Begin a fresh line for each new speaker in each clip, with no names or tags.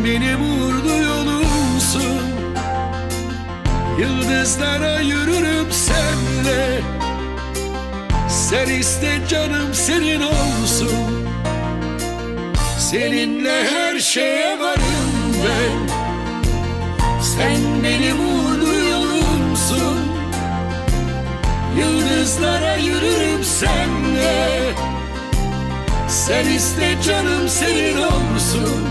benim uğurlu yolumsun. Yıldızlara yürürüm senle. Sen iste canım senin olsun. Seninle her şeye varım ben. Sen benim uğurlu yolumsun. Yıldızlara yürürüm senle. Sen iste canım senin olsun.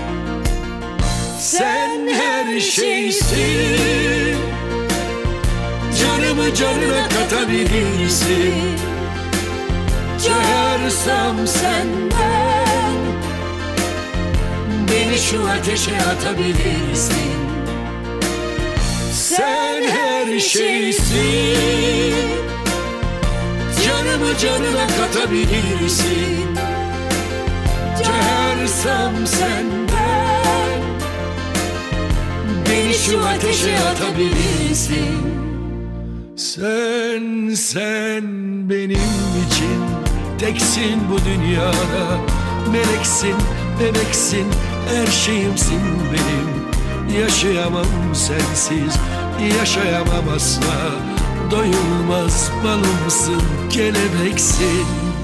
Sen her şeysin. Canımı canına katabilirsin. Çağırsam senden beni şu ateşe atabilirsin. Sen her şeysin. Canımı canına katabilirsin. Çağırsam senden beni şu ateşe atabilirsin. Sen benim için teksin bu dünyada. Meleksin, bebeksin, her şeyimsin benim. Yaşayamam sensiz, yaşayamam asla. Doyulmaz balımsın, kelebeksin.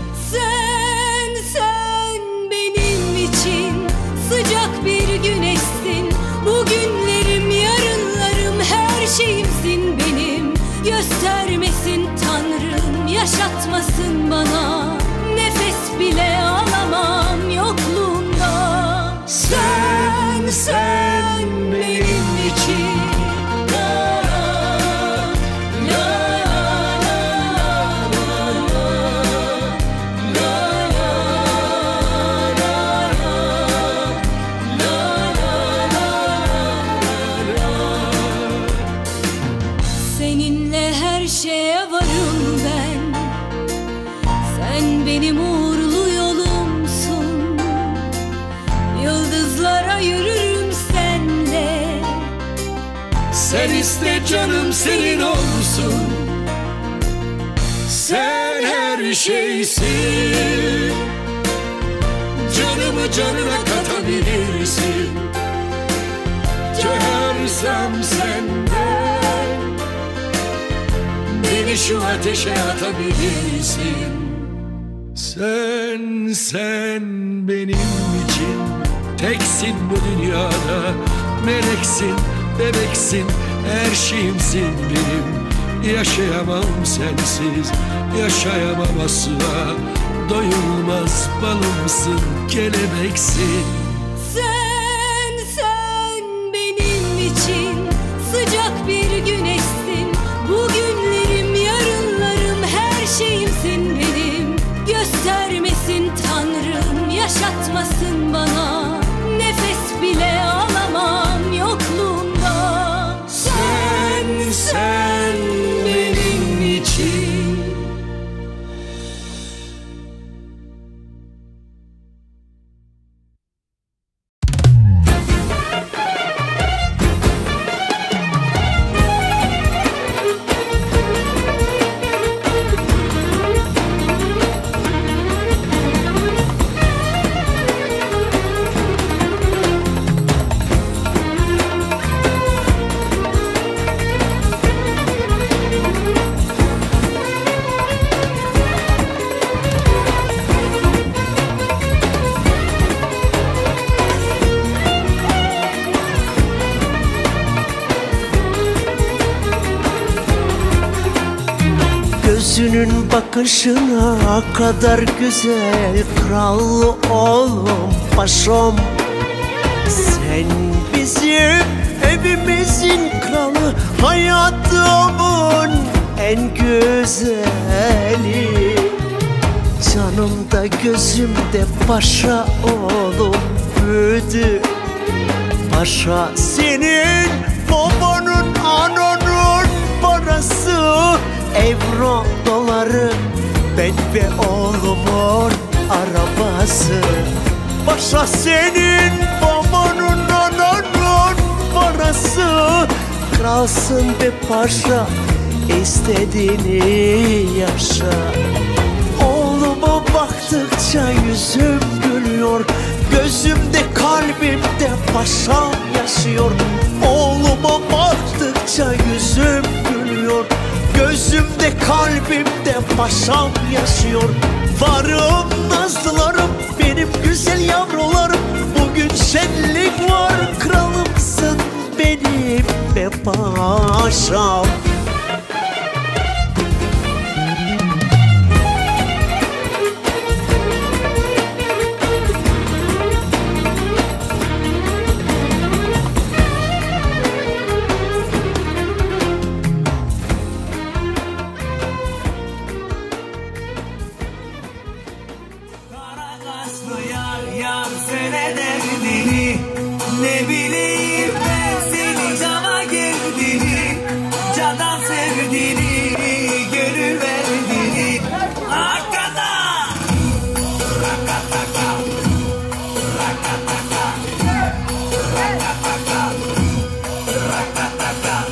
Sen benim için sıcak bir güneşsin. Bugünlerim, yarınlarım, her şeyimsin benim. Göstermesin Tanrım, yaşatmasın bana. Nefes bile alamam yokluğunda. Sen benim için. Seninle her şeye varım ben. Sen benim uğurlu yolumsun. Yıldızlara yürürüm senle.
Sen iste canım senin olsun. Sen her şeysin. Canımı canına katabilirsin. Çağırsam senden beni şu ateşe atabilirsin. Sen benim için teksin bu dünyada. Meleksin, bebeksin, her şeyimsin benim. Yaşayamam sensiz, yaşayamam asla. Doyulmaz balımsın, kelebeksin.
Sen benim için sıcak bir güneşsin. Bugünlerim, yarınlarım, her şeyimsin benim. Göstermesin Tanrım, yaşatmasın bana. Nefes bile alamam yokluğunda.
Sen benim için.
Gözünün bakışına kadar güzel, krallı oğlum paşam. Sen bizim evimizin kralı, hayatımın en güzeli. Canımda gözümde paşa oğlum büyüdü. Paşa senin babanın, ananın parası. Euro, doları, ben ve oğlumun arabası. Paşa senin babanın, ananın parası. Kralsın be paşa, istediğini yaşa. Oğluma baktıkça yüzüm gülüyor. Gözümde kalbimde paşam yaşıyor. Oğluma baktıkça yüzüm gülüyor. Gözümde kalbimde paşam yaşıyor. Varım nazlılarım benim güzel yavrularım. Bugün şenlik var, kralımsın benim be paşam.
Ne bileyim ben seni cana geldiğini, candan sevdiğini, gönül verdiğini. Arkada rakataka, rakataka, rakataka, rakataka,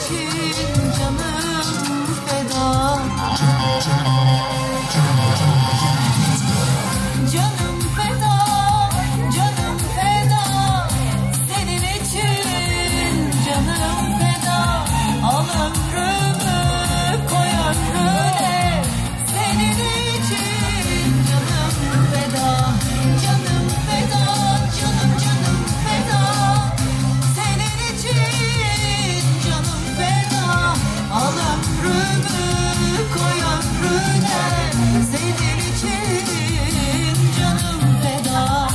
için canım feda. Canım feda, canım feda, senin için canım feda. Al ömrümü koy ömrüne, senin için canım feda. Canım feda, canım canım feda, senin için canım feda. Al ömrümü koy ömrüne, senin için canım feda.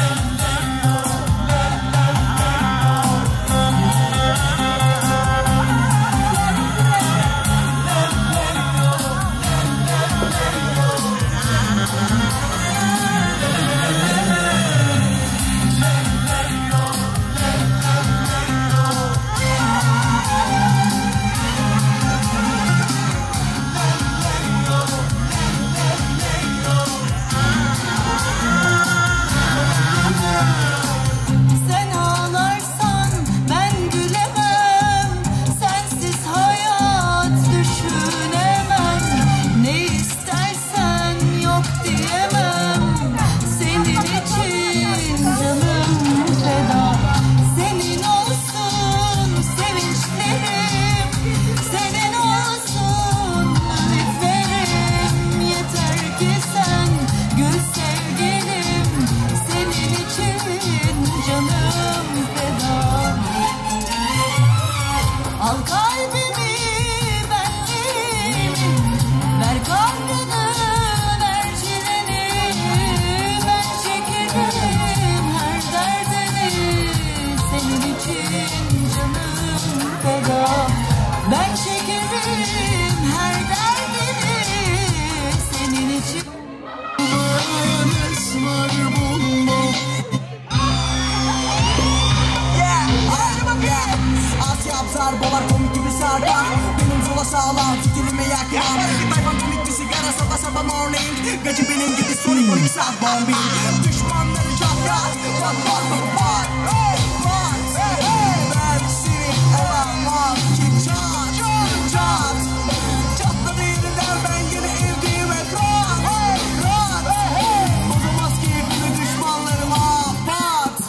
Sen ağlarsan ben gülemem, sensiz hayat düşünemem. Ne istersen yok diyemem, senin için canım feda. Senin olsun sevinçlerim, senin olsun ümitlerim. Yeter ki sen gül sevgilim, senin için canım feda. Al kalbimi, benliğimi, ver kahrını, ver çileni. Ben çekerim her derdini, senin için canım feda. Ben çekerim her derdini, senin için.
Asya apsar bolar komik gibi sarkar. Benim zola sağlam fitilime yaklar. Tayfan komik bir sigara sabah sabah morning. Gacı benim gibi sonik 12 saat bombing. Düşmanları çatlat, çatlat pat. Ben seni alamam ki çat, çat. Çatladı yeniden ben gene evdeyim ekran. Bozulmaz keyfimi düşmanlarıma pat.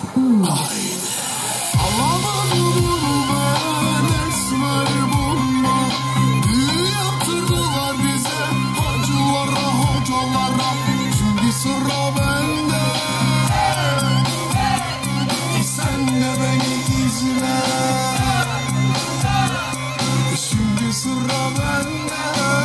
Sıra bende, sen de beni izle. Şimdi sıra bende,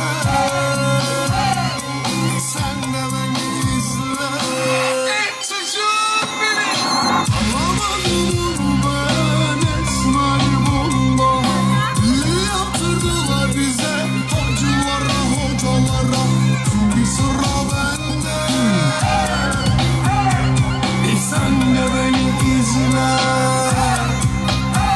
sen de beni izle. Çocuğum benim, alamadım ben esmer bomba. Büyü yaptırdılar bize, hacılara hocalara. Şimdi sıra bende, sen de beni izle.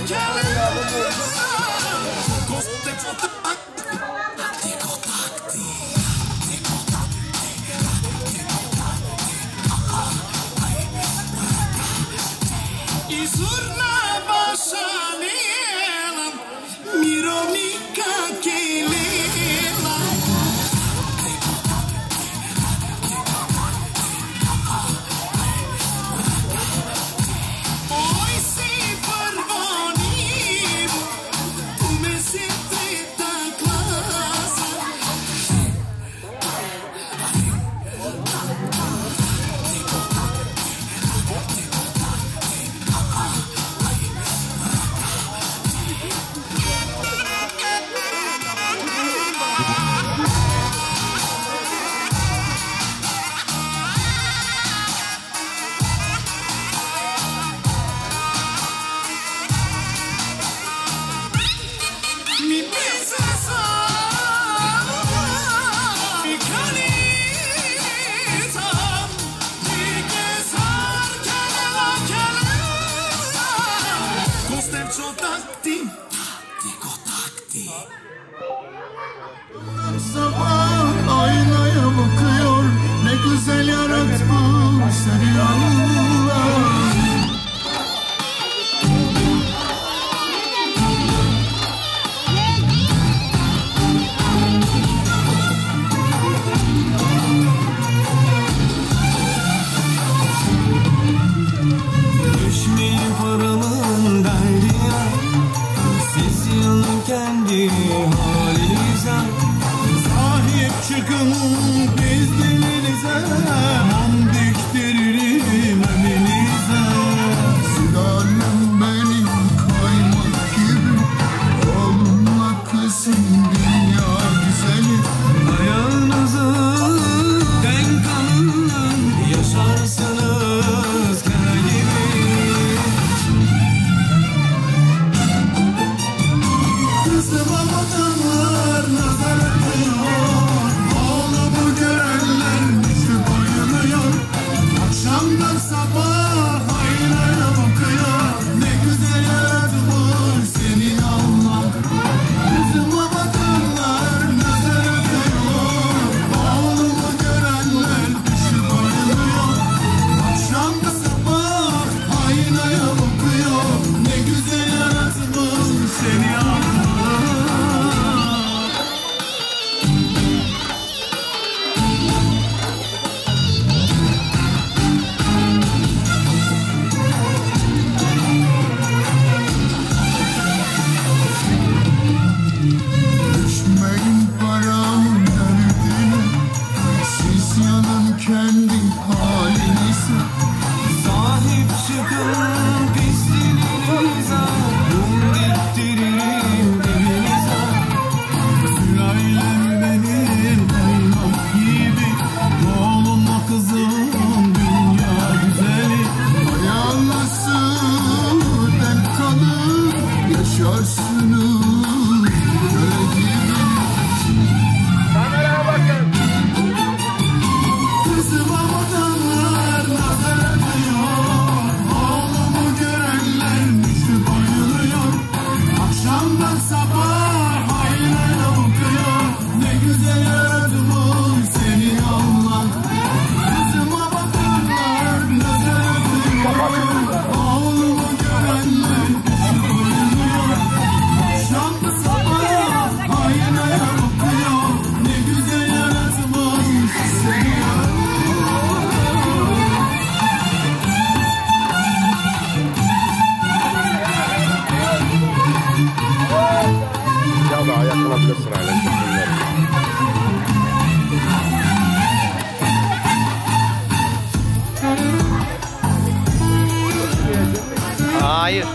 Sabah aynaya bakıyor, ne güzel yaratmış seni Allah.
Düşmeyi paramın derdi ya, siz yanın kendi halinize. Sahip çıkın biz dilinize, mum diktiririm evinize.
Sülalem benim kaymak gibi, oğlumla kızım dünya güzeli.
Ayağınızı denk alın, yaşarsınız kara gibi.
Kızıma bakanlar nazar ediyor, oğlumu görenler bizi bayılıyor. Akşamdan sabah aynaya bakıyor, ne güzel yaratmış seni Allah. Kızıma bakanlar nazar ediyor, oğlumu görenler bizi bayılıyor. Akşamda sabah aynaya bakıyor, ne güzel yaratmış seni Allah. Düşmeyin paramın derdine, siz yanın kendi halinize.
Sahip çıkın pisliğinize, mum diktiririm evinize. Sülalem benim kaymak gibi, oğlumla kızım dünya güzeli.
Ayağınızı denk alın, yaşarsınız böyle gibi. Kızıma bakanlar nazar ediyor, oğlumu görenler bizi bayılıyor. Akşamdan sabah aynaya bakıyor, ne güzel yaratmış seni Allah. Kızıma bakanlar nazar ediyor, oğlumu görenler bizi bayılıyor. Akşamda sabah aynaya bakıyor, ne güzel yaratmış seni Allah.
Ya da ayaklanabilir sırayla.
Hayır.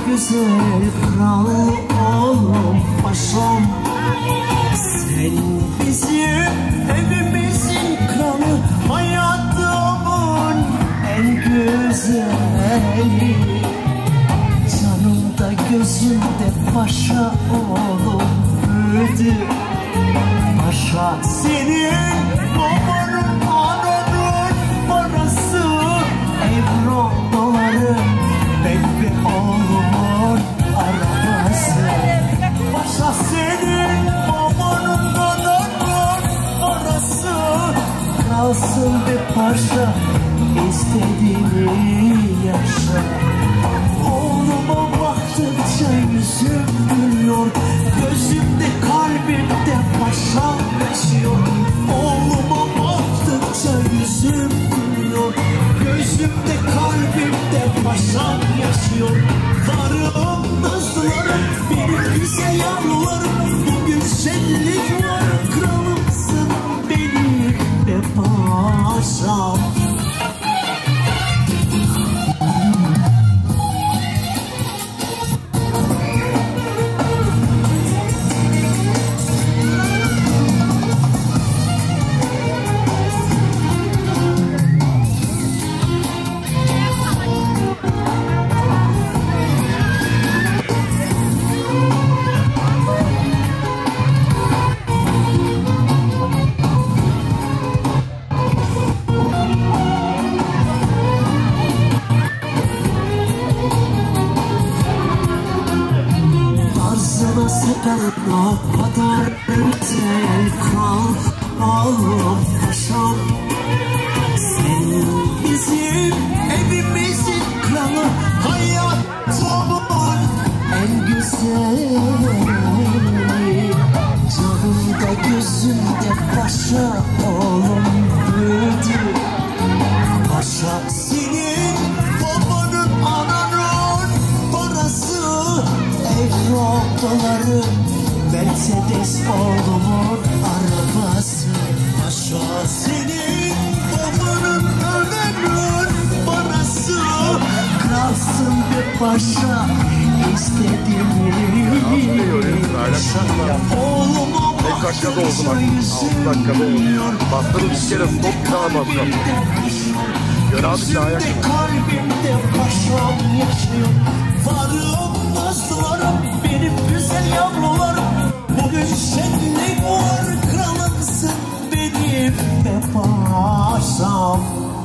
güzel kral oğlum paşam. Sen bizim evimizin kralı, hayatımın en güzeli. Canımda gözümde paşa oğlum büyüdü. Paşa senin babanın ananın parası, euro doları, bebe oğlumun arabası. Paşa senin babanın ananın parası, kalsın be paşa istediğini yaşa. Oğluma baktıkça yüzüm gülüyor, gözümde kalbimde paşam yaşıyor. Oğluma baktıkça yüzüm gülüyor, gözümde kalbimde paşam yaşıyor. Varım nazlılarım, benim güzel yavrularım, bugün şenlik var, kralımsın benim de paşam. O kadar güzel kral oğlum paşam. Sen bizim evimizin kralı, hayatımın en güzeli. Canımda gözümde paşa oğlum büyüdü. Paşa senin babanın ananın parası, euro doları, Mercedes oğlumun arabası. Paşa senin babanın ananın parası, kralsın be paşa istediğini yaşa. Oğluma baktıkça yüzüm gülüyor, gözümde kalbimde paşam yaşıyor. Varım nazlılarım, benim güzel yavrularım, bugün şenlik var, kralımsın benim de paşam.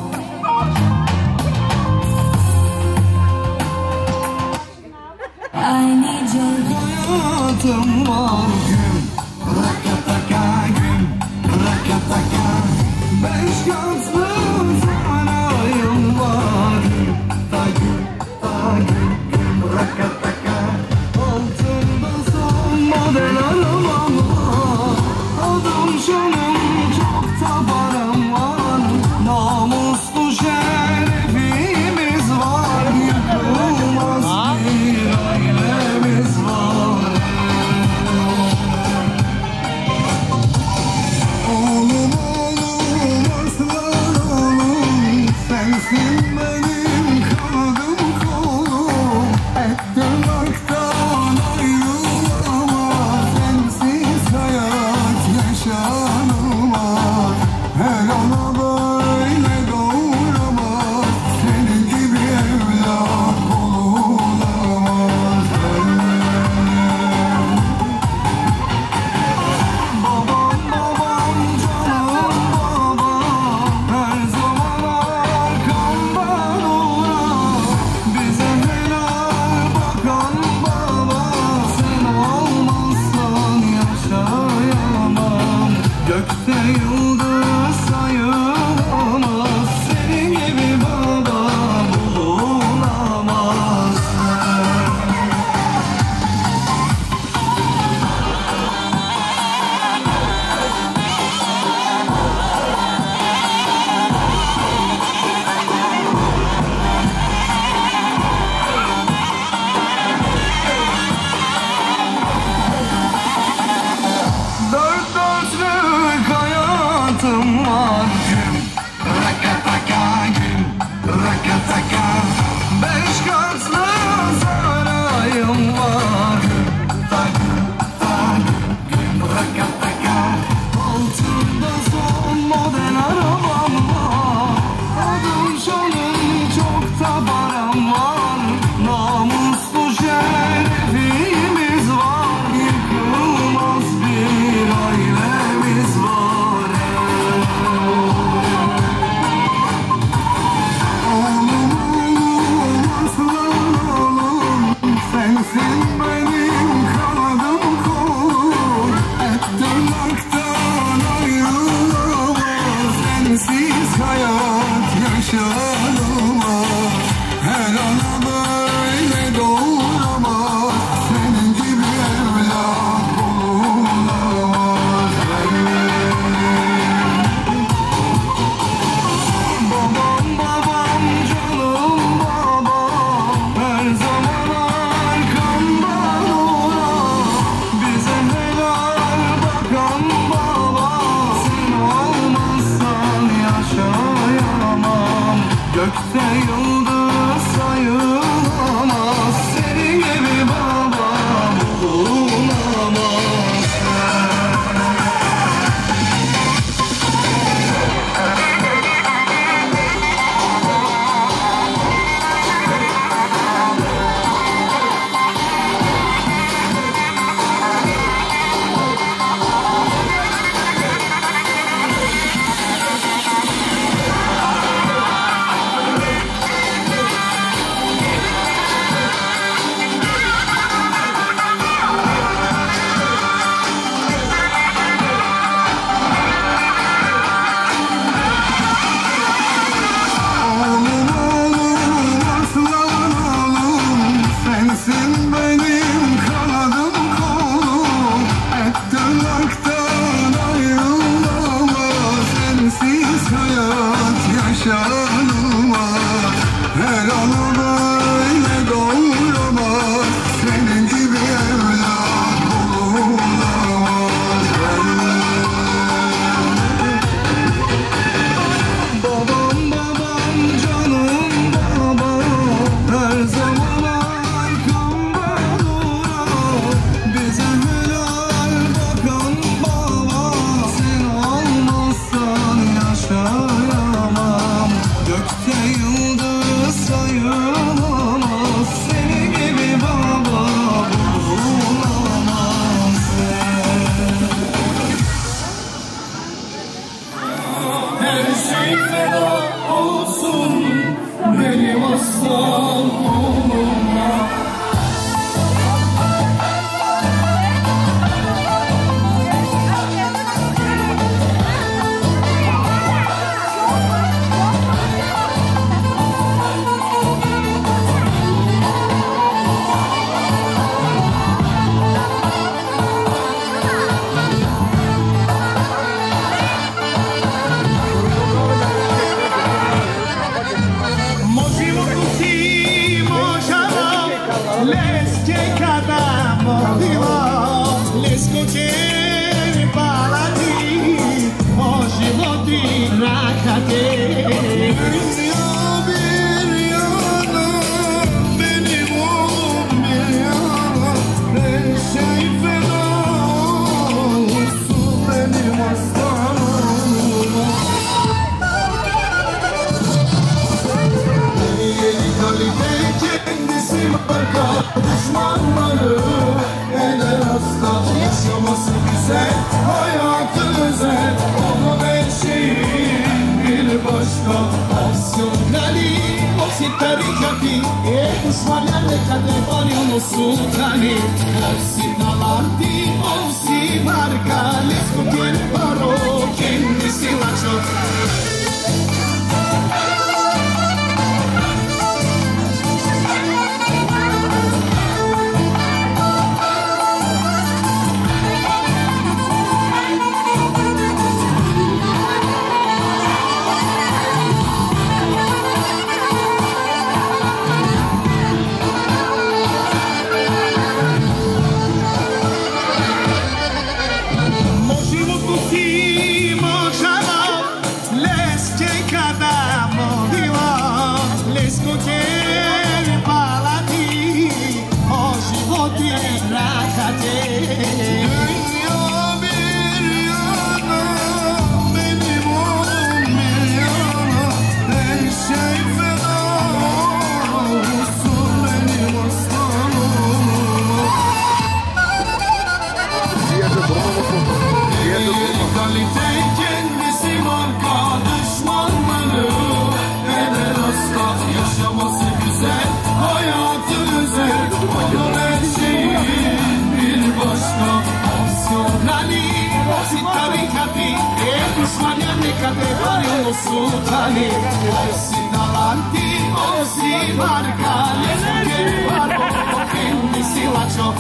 I need your
Hayatım var gün, rakataka gün, rakataka. 5 katlı sarayım var gün, ta gün, ta gün, gün, rakataka. Altında son model arabam var, adım şanım çok da param var. Namuslu şerefimiz var, yıkılmaz bir ailemiz var. Sensin benim kanadım kolum, et tırnaktan ayrılamaz. Sensiz hayat yaşanamaz, her ana böyle doğuramaz. Senin gibi evlat bulunamaz. Babam babam canım babam, her zaman arkamda duran, bize helal bakan baba. Sen olmazsan yaşayamam, gökte yıldız sayılamaz. Senin gibi baba bulunamaz. Sensin benim kanadım kolum, et tırnaktan ayrılamaz. Sensiz hayat yaşanamaz, her anı böyle doğuramaz. Senin gibi evlat bulunamaz. Babam babam canım babam, her zaman arkamda duran, bize helal bakan baba. Sen olmazsan yaşayamam, gökte yıldız sayılamaz. Senin gibi baba bulunamaz. Her şey feda olsun benim aslan oğluma. Düşmanları eder hasta, yaşaması güzel, hayatı özel. Onun her şeyi bir başka. Opsiyonali, opsi tarikati, düşmanlarla kategoriyon sultani. Opsi nalardi, opsi marka, leskutin paro, kendisi maço. Yaşaması güzel, hayatı güzel, onun her şey sultani Olsin davanti, olsin marka Lezuke varo, kendisi laço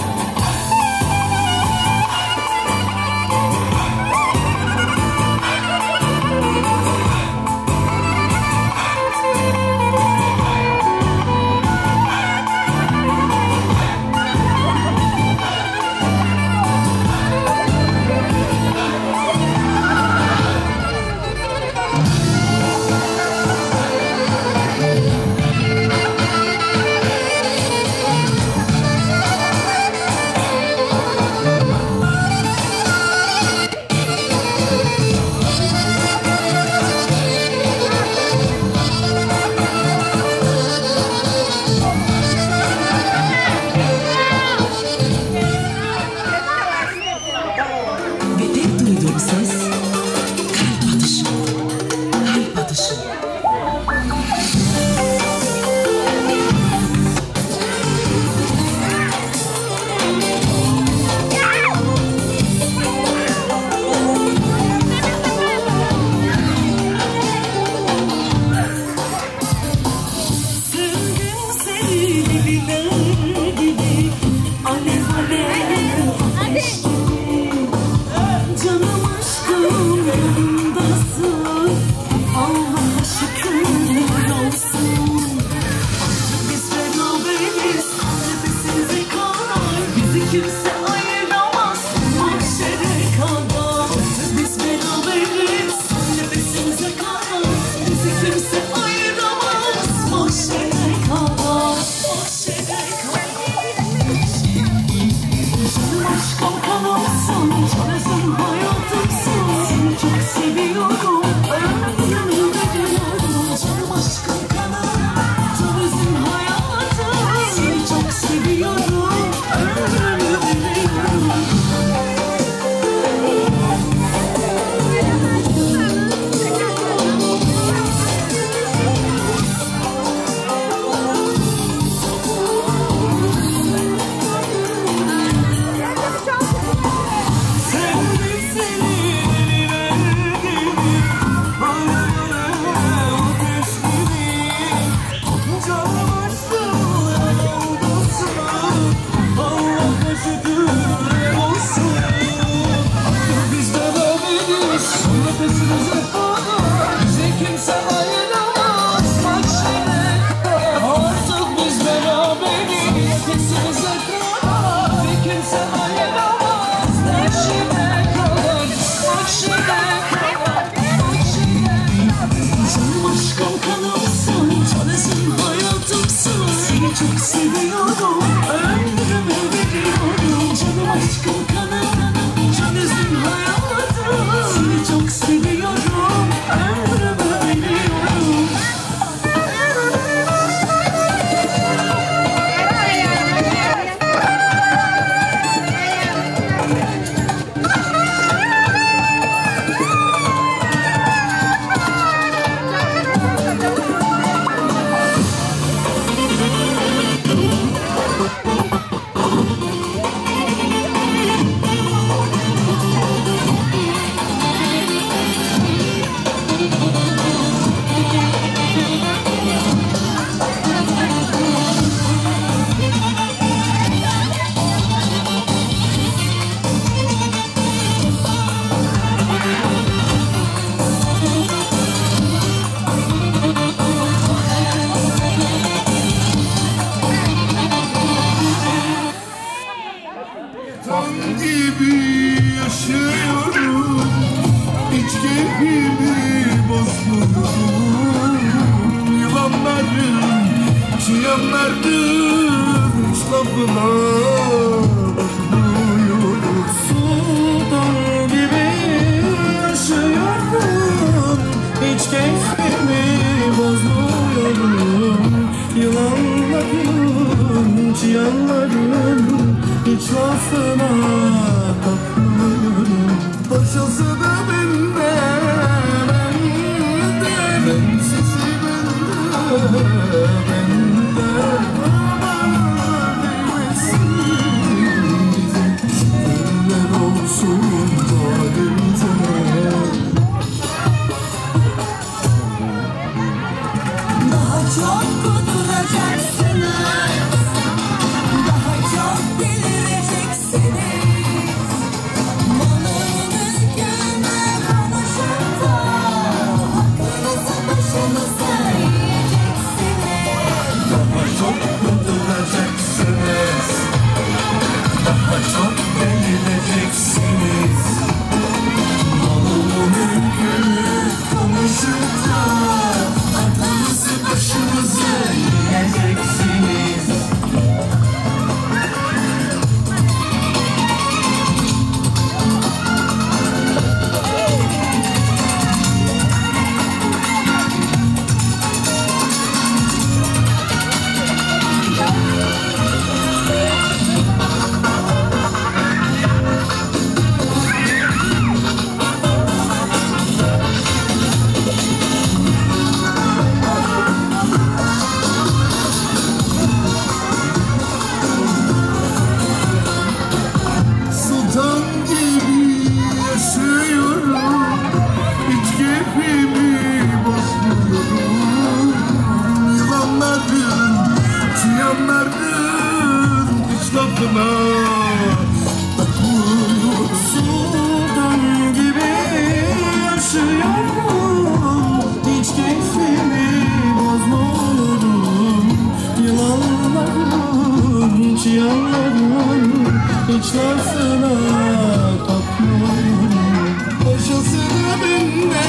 başlasına tatlım. Başlasına bende,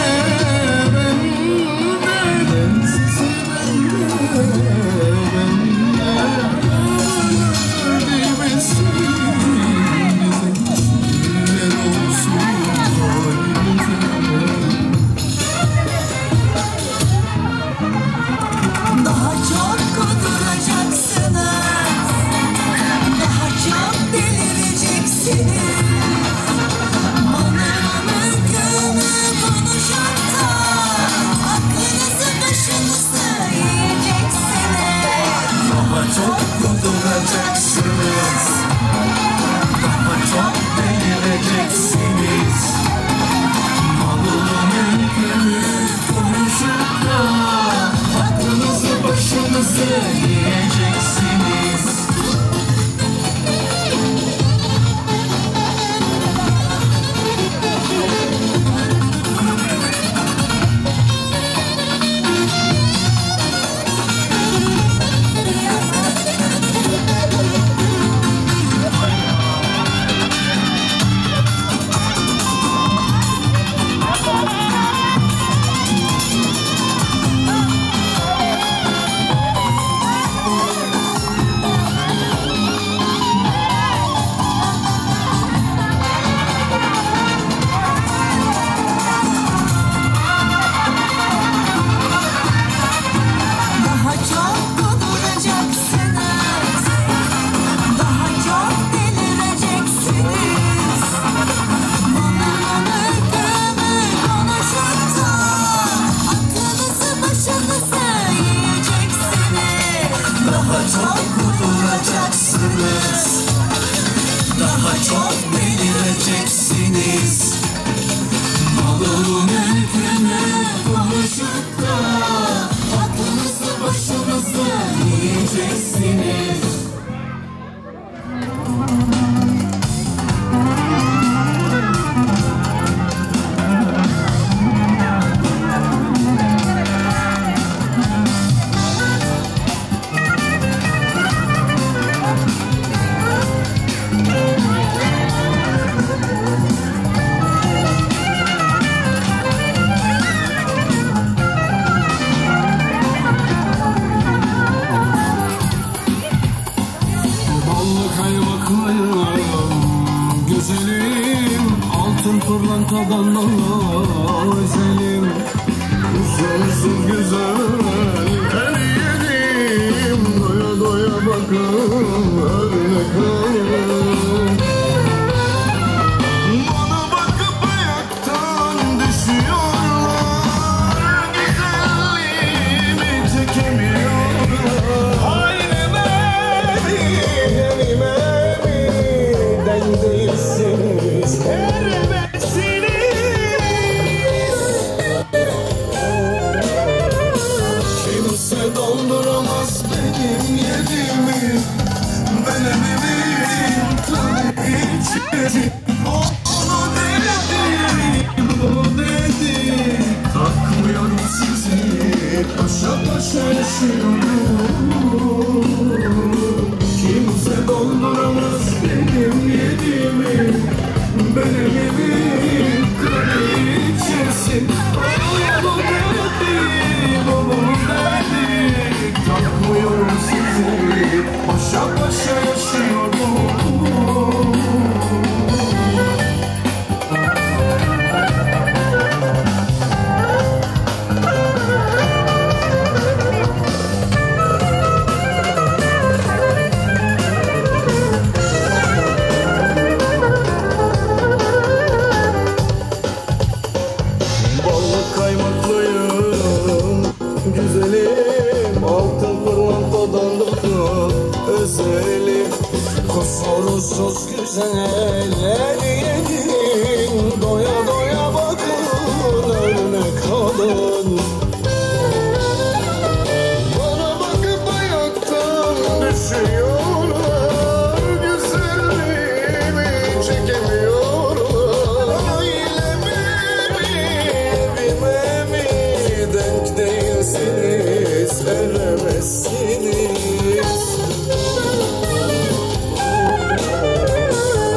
bensizi bende. Değmesin bize gitsinler olsun halimize.
Daha çok kuduracaksınız, daha çok delireceksiniz. Bana mümkünü konuşup da aklınızı başınızı yiyeceksiniz.
Daha çok kuduracaksınız, daha çok delireceksiniz. Malını mülkünü konuşup da aklınızı başınızı yiyeceksiniz.
Daha çok kuduracaksınız, daha çok delireceksiniz. Bana mümkünü konuşup da aklınızı başınıza yiyeceksiniz.
Daha çok kuduracaksınız, daha çok delireceksiniz. Malını mülkünü konuşup da aklınızı başınızı yiyeceksiniz. Ballı kaymaklıyım güzelim, altın pırlantadan özelim. Kusursuz güzel her yerim, doya doya bakın örnek alın. Bana bakıp ayaktan düşüyorlar, güzelliğimi çekemiyorlar. Hayrime den değilsiniz, kimse dolduramaz benim yediğimi, benim evimin kraliçesi. Onu dedim, bunu dedim, takmıyorum sizi, paşa paşa yaşıyorum. Kimse dolduramaz benim yediğimi, benim evimin kraliçesi. Onu dedim, onu dedim, takmıyorum sizi, paşa paşa yaşıyorum. Ballı kaymaklıyım güzelim, altın pırlantadan özelim. Kusursuz güzeller yedin, doya doya bakın örnek alın. Bana bakıp ayaktan düşüyorlar, güzelliğimi çekemiyorlar. Aileme mi, evime mi denk değilsiniz, eremezsiniz.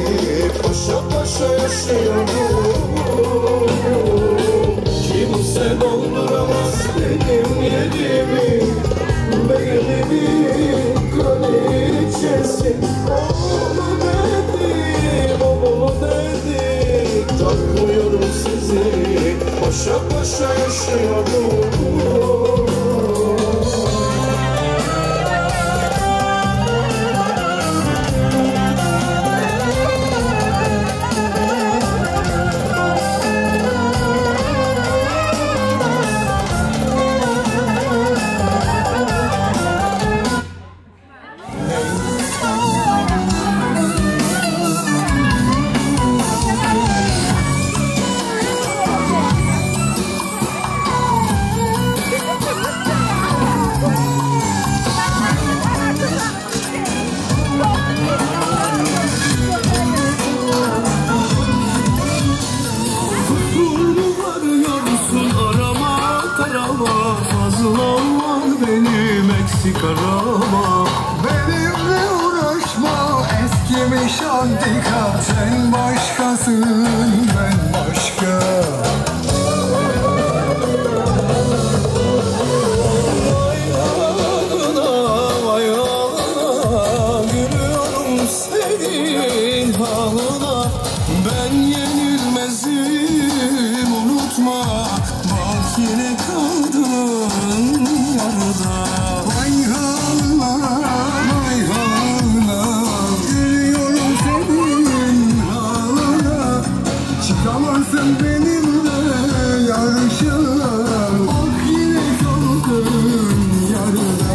Paşa paşa yaşıyorum. Kimse dolduramaz benim yerimi. Beylimin kraliçesi. Oğlu dedim, oğlu dedim. Takmıyorum sizi, paşa paşa yaşıyorum.
Benim eksik arama.
Benimle uğraşma, eskimiş antika. Sen başkasın, ben başka. Vay halına, vay halına. Gülüyorum senin halına. Ben yenilmezim, unutma. Bak yine kaldın yarıda. Vay halına, vay halına. Gülüyorum senin halına. Çıkamazsın benimle yarışa. Bak yine kaldın yarıda.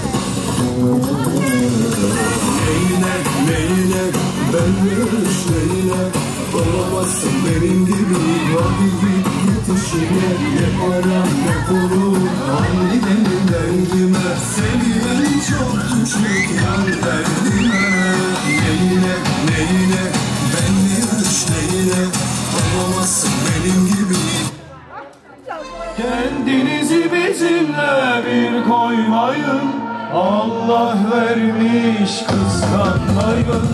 Leylek, leylek, ben yürüş leylek. Olamazsın benim gibi. Hadi git yetişine. Ne para ne pulu. Hangi denilen kime. Seviyen çok küçük yan derdime. Leylek, leylek, ben yürüş leylek. Olamazsın benim gibi.
Kendinizi bizimle bir koymayın. Allah vermiş kıskanmayın.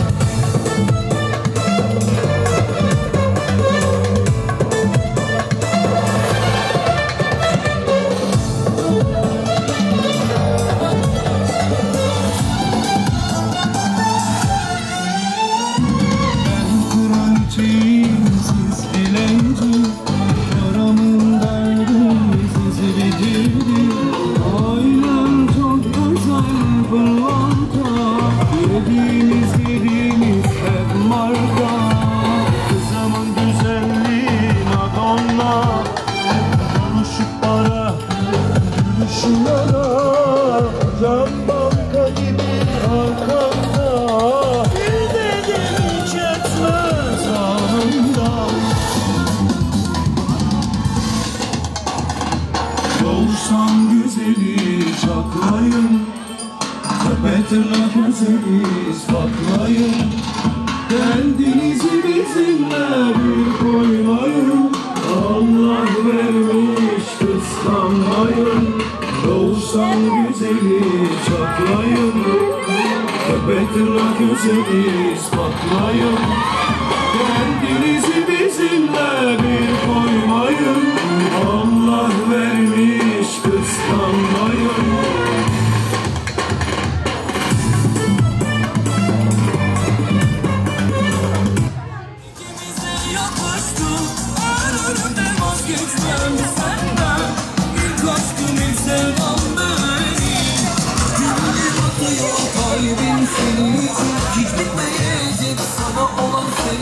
Siz dilenci, yaramın derdi sizi bitirdi. Ailem çok güzel pırlanta, yediğimiz hep marka. Kızımın güzelliği Madonna, konuşup para, gülüşü yara. Can banka gibi arkamda, bir dedim hiç etmez anında. Doğuştan güzeli çaklayın, tepe tırnak özeli ispatlayın. Kendinizi bizimle bir koymayın. Allah vermiş kıskanmayın. Doğuştan güzeli çaklayın, tepe tırnak özeli ispatlayın. Kendinizi bizimle bir koymayın. Allah vermiş kıskanmayın.
İkimize yapıştı, ölümden vazgeçmem senden. İlk aşkım ilk sevdam benim. Gülüm atıyor kalbim senin için. Hiç bitmeyecek sana olan sevgim.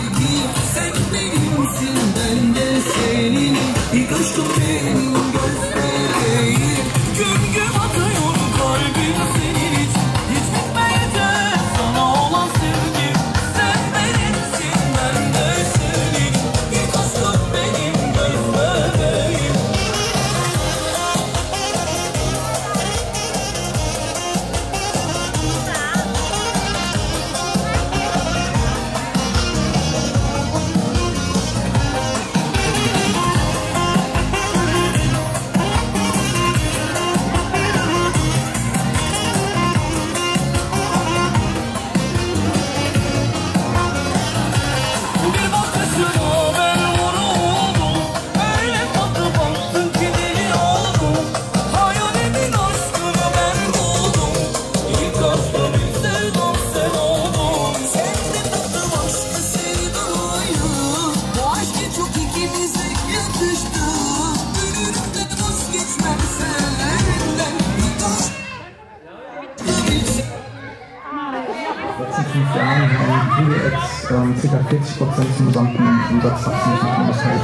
ca. 40% sind gesamten Umsatz nicht ausfällt.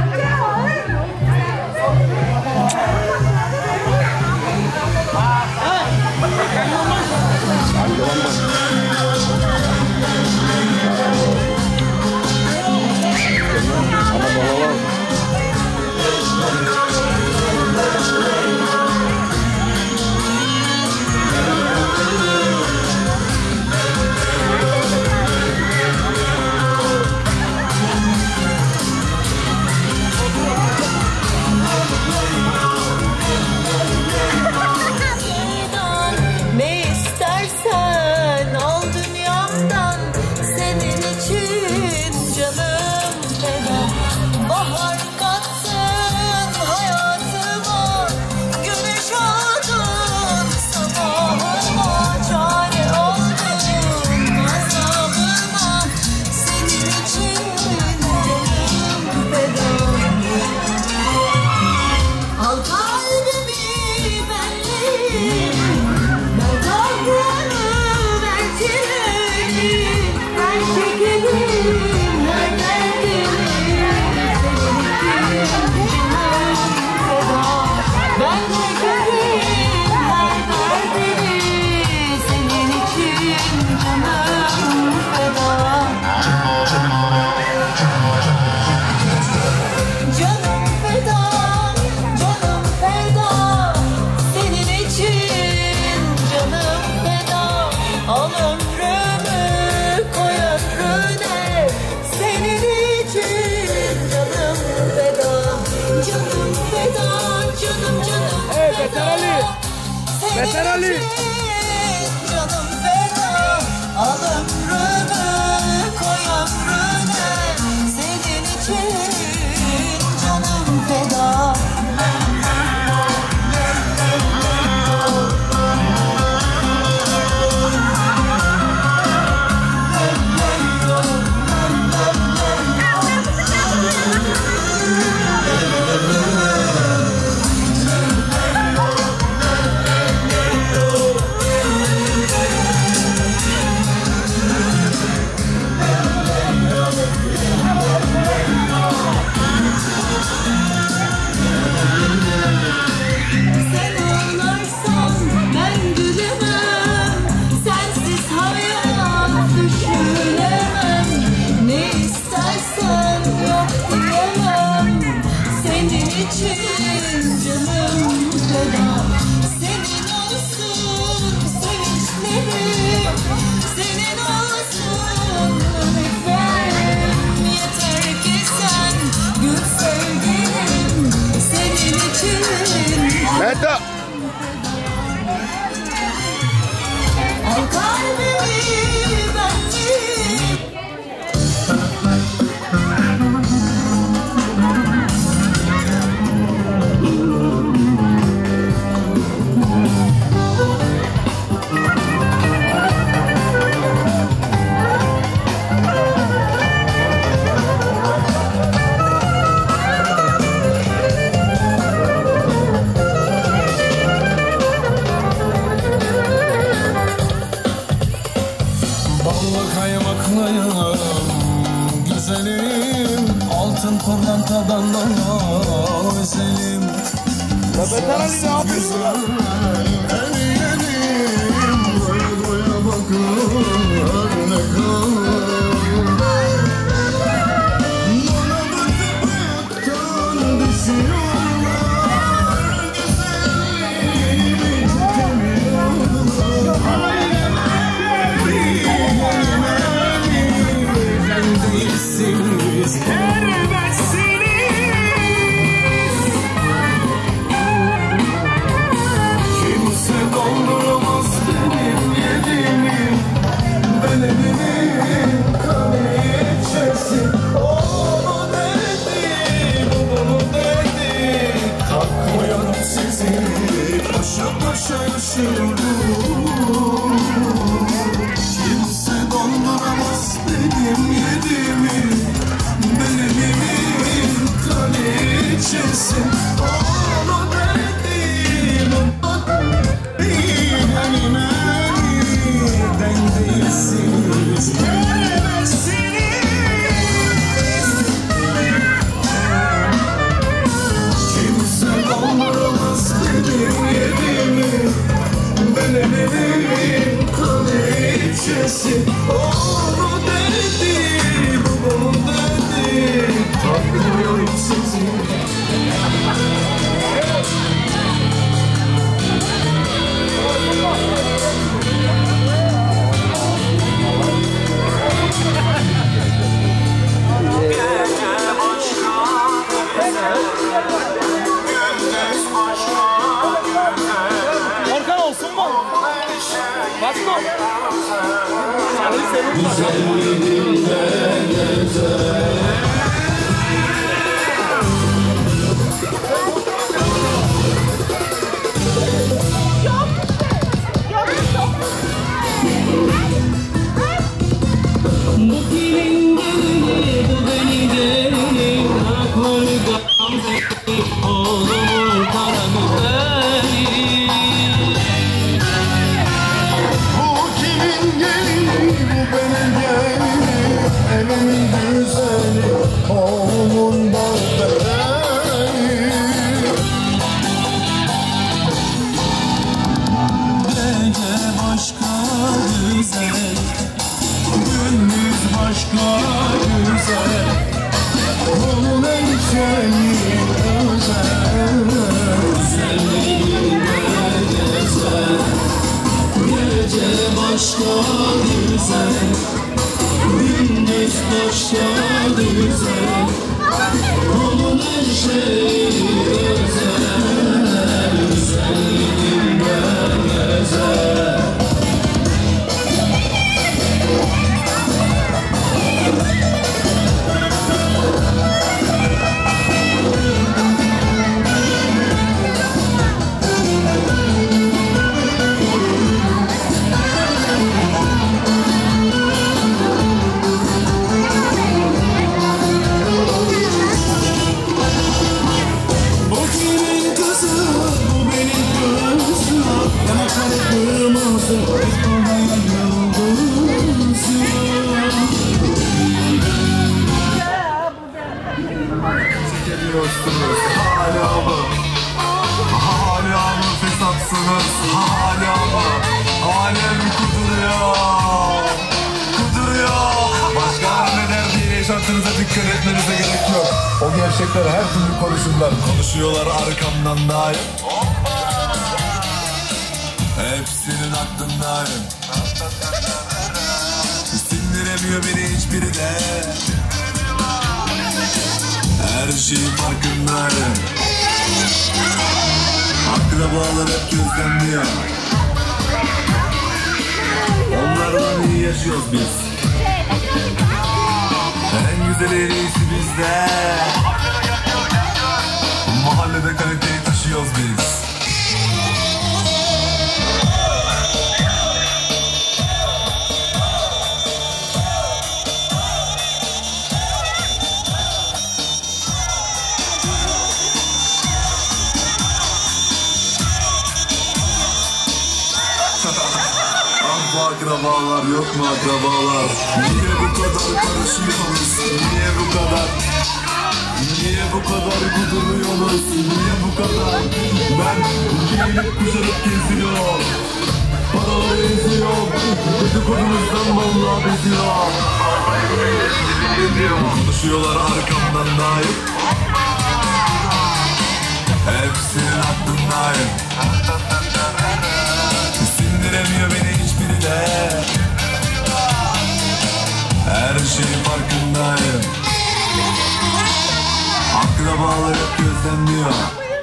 Beter Ali.
Canım feda, al ömrümü koy ömrüne. Senin için canım feda.
Meta.
Al kalbimi benliğim.
Güzelim, altın pırlantadan daha özelim.
Beter Ali ne yapıyorsun lan?
Eriyelim, doya doya bakar ne kadar. Bana bakıp ayaktan düşüyorlar. Güzelim, çekemiyorlar. Değilsiniz, ermezsiniz. Kimse dolduramaz benim yediğimi. Ben elimi kaleye çeksin. O dedi, bunu dedi. Kalkmıyorum sizi, başa başa yaşıyorum. Kimse donduramaz benim yediğimi. Benim yaşıyorsunuz hala mı? Hala mı fesatsınız hala mı? Alem kuduruyor, kuduruyor. Başkaları ne der diye yaşantınıza dikkat etmenize gerek yok. O gerçekler her türlü konuşurlar. Konuşuyorlar arkamdan daim. Hepsinin aklındayım. Sindiremiyor beni hiçbiri de. Her şeyin farkındayım. Akrabalar hep gözlemliyor. Onlardan iyi yaşıyoruz biz. En güzel en iyisi bizde. Mahallede kaliteyi taşıyoruz biz. Akrabalar yok mu akrabalar? Niye bu kadar karışıyorsunuz? Niye bu kadar? Niye bu kadar kuduruyorsunuz? Niye bu kadar? Ben giyinip kuşanıp geziyorum. Paraları eziyorum. Dedikodunuzdan vallahi beziyorum. Konuşuyorlar arkamdan daim. Hepsinin aklındayım. Sindiremiyor beni hiçbiri de. Her şeyin farkındayım. Akrabalar hep gözlemliyor.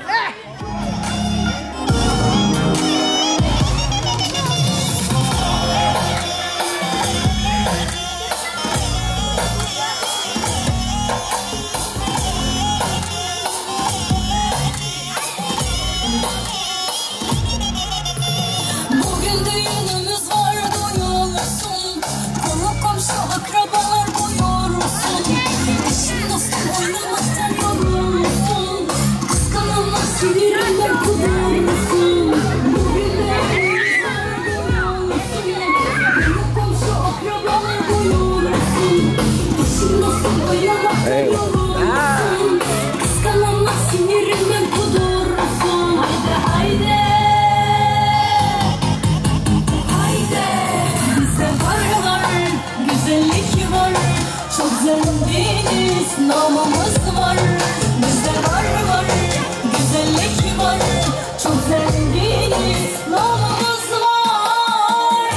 Namımız var, bizde var, güzellik var, çok zenginiz, namımız var.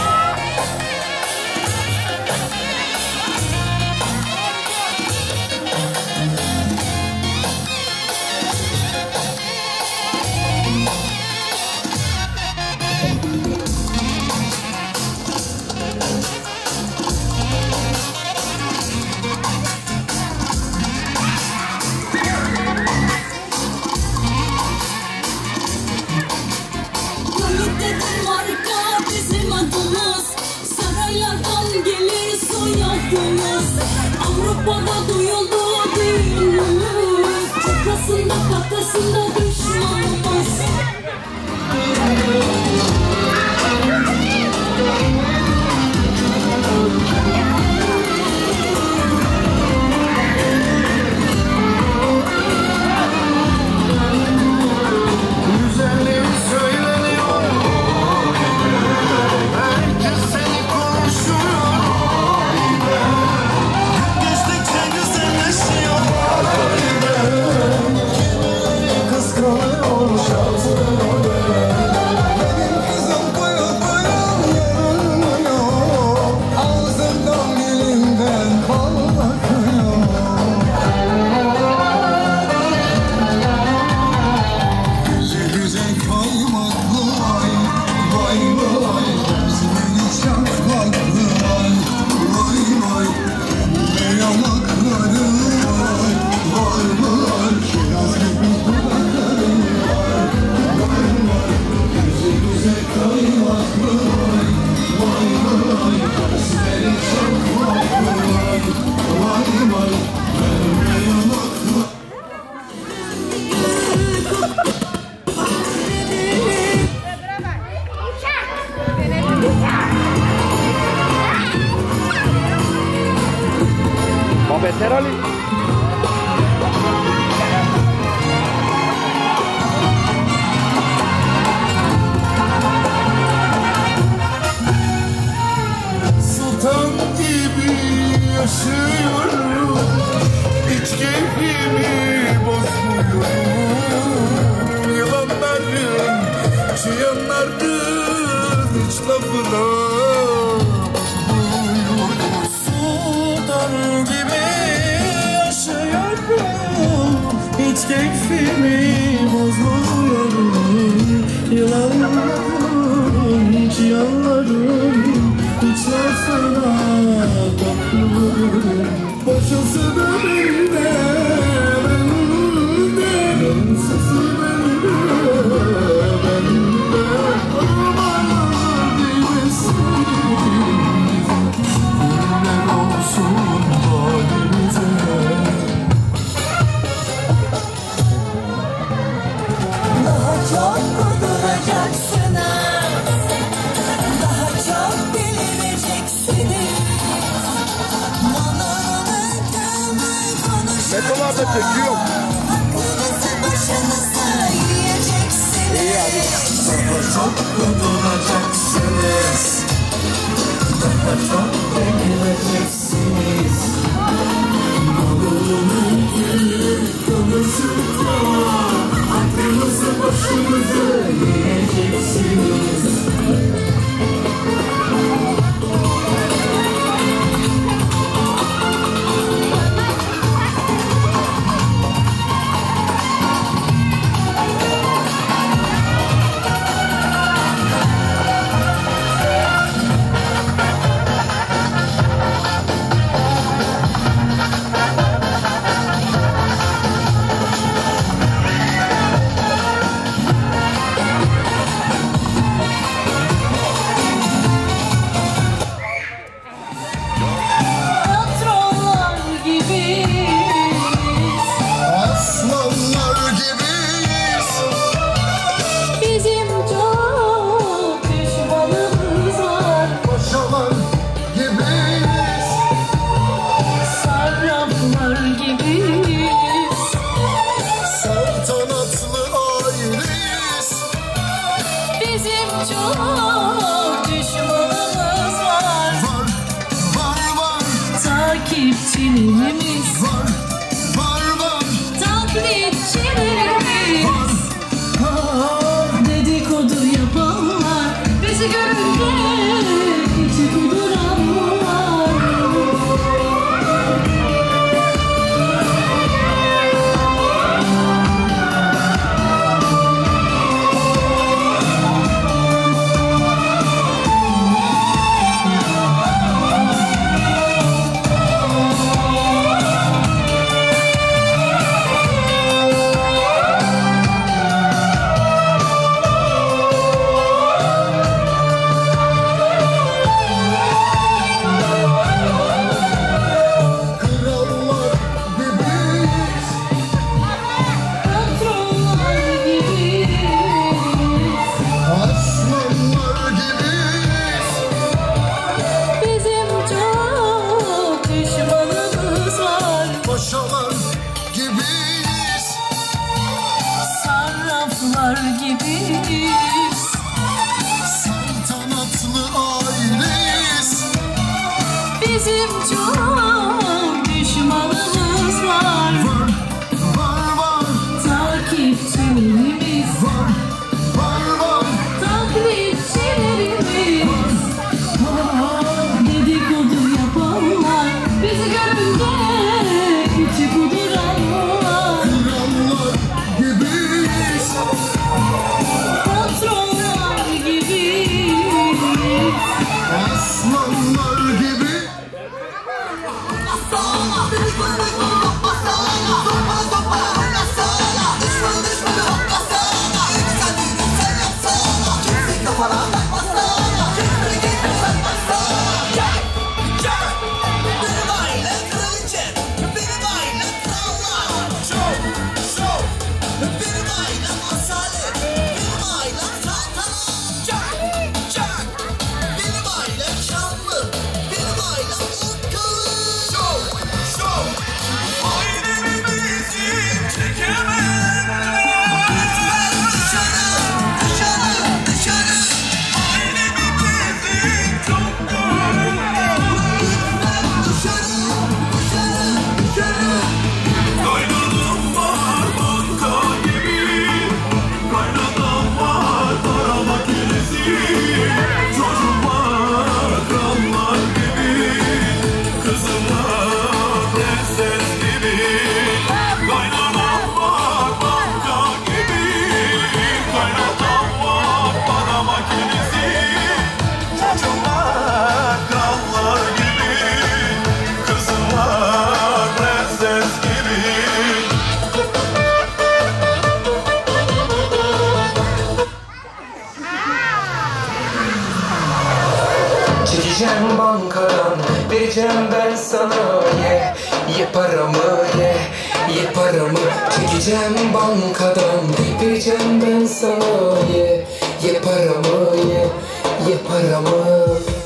Avrupa'da duyuldu düğünümüz, çakasında patasında düşmanımız.
Güzelliği söyleniyor. Herkes seni konuşuyor.
Beter Ali.
hayallerim uçarsa da kapılarım boşalsa da bende, ensesi bende, ormanlar değmesin. Günler olsun halimize.
Daha çok kuduracaksınız, daha çok delireceksiniz.
Metolarda çekiyor.
Aklınızı başınıza yiyeceksiniz.
Daha çok kuduracaksınız, daha çok delireceksiniz. Malımın gülü konuşursa aklınızı başınıza yiyeceksiniz.
Patronlar gibiyiz,
Aslanlar gibiyiz,
bizim çok düşmanımız var.
paşalar gibiyiz,
Sarraflar gibiyiz,
saltanatlı aileyiz.
bizim çok düşmanımız var.
Var, var, var,
Takipçilerimiz,
var, var, var,
taklitçilerimiz, dedikodu yapanlar, bizi görünce içi kuduranlar.
krallar gibiyiz,
Patronlar gibiyiz,
aslanlar gibiyiz,
bizim çok düşmanımız var.
paşalar gibiyiz,
Sarraflar gibiyiz,
saltanatlı aileyiz.
bizim çok düşmanımız var.
Var, var, var,
Takipçilerimiz,
var, var, var,
taklitçilerimiz, dedikodu yapanlar, bizi görünce içi kuduranlar.
krallar gibiyiz,
Patronlar gibiyiz,
aslanlar gibi.
Vereceğim ben sana ye paramı ye paramı. Çekeceğim bankadan, vereceğim ben sana ye paramı ye paramı.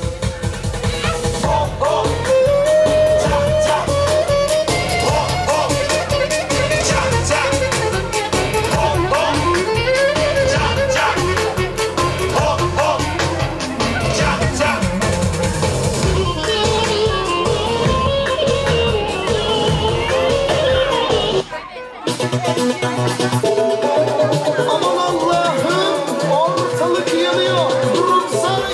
Aman Allah'ım, ortalık yanıyor. Durum sana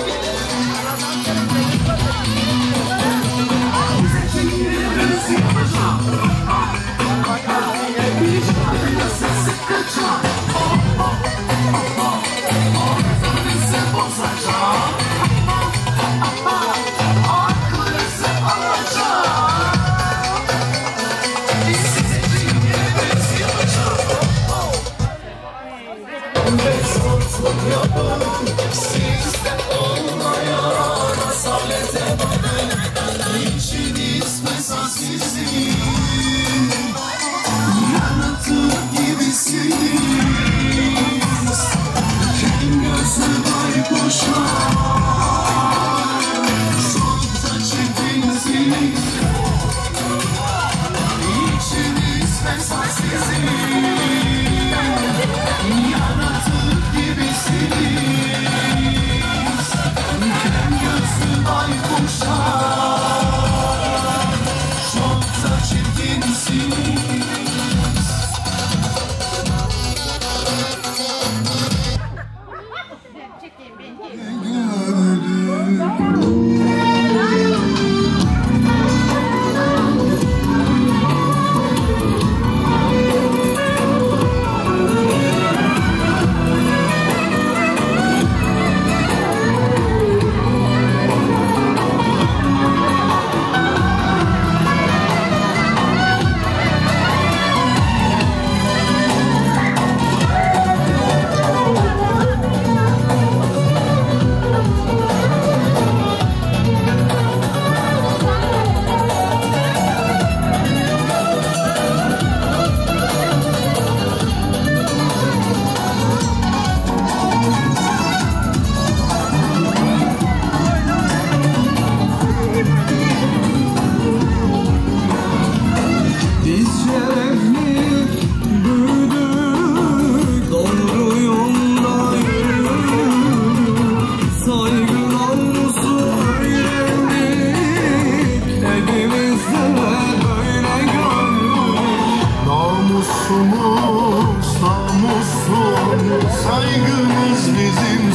saygımız bizim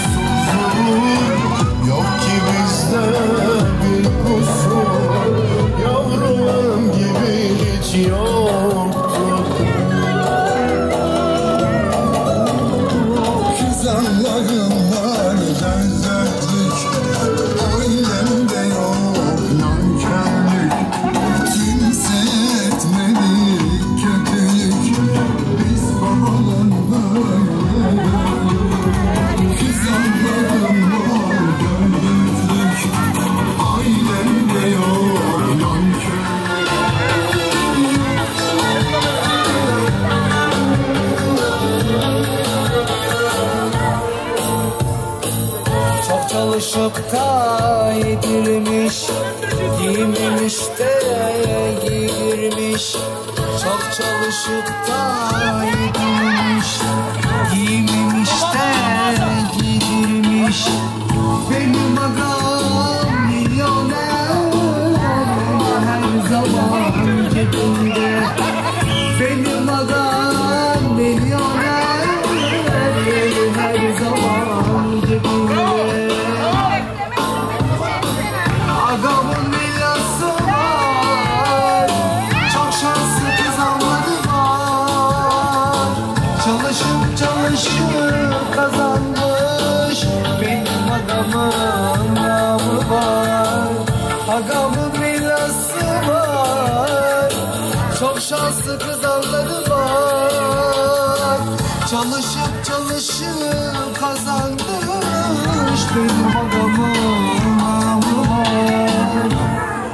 sonsuzdur. Yok ki bizde bir kusur, yavrum gibi hiç yoktur. Kızanlarım var dertlik, ailemde yok nankörlük. Kimse etmedik kötülük, biz falan böyle. Kızanlarım var dertlik, ailemde yok nankörlük.
Çok çalışıp da yedirmiş, giymemiş de giydirmiş. Çok çalışıp da yedirmiş, giymemiş de giydirmiş. Benim agam milyoner, her zaman cebimde. Benim agam milyoner, her zaman cebimde. Agamın villası var, çok şanslı kazanmadı var. Çalışıp çalışıp kazanmış, benim agamın namı var. Agamın villası var, çok şanslı kazanları var. Çalışıp çalışıp kazanmış, benim agamın namı var.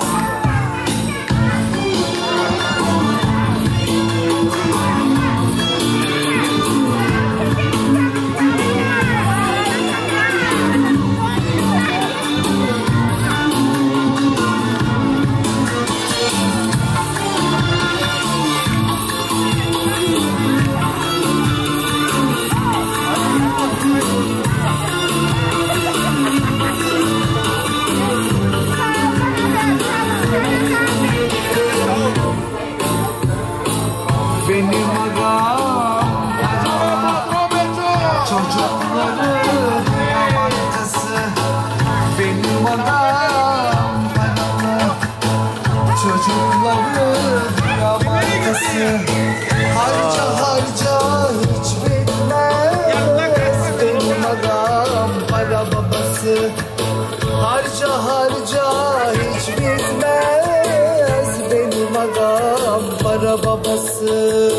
babası. Harca harca hiç bitmez benim agam para babası. Harca harca hiç bitmez benim agam para babası.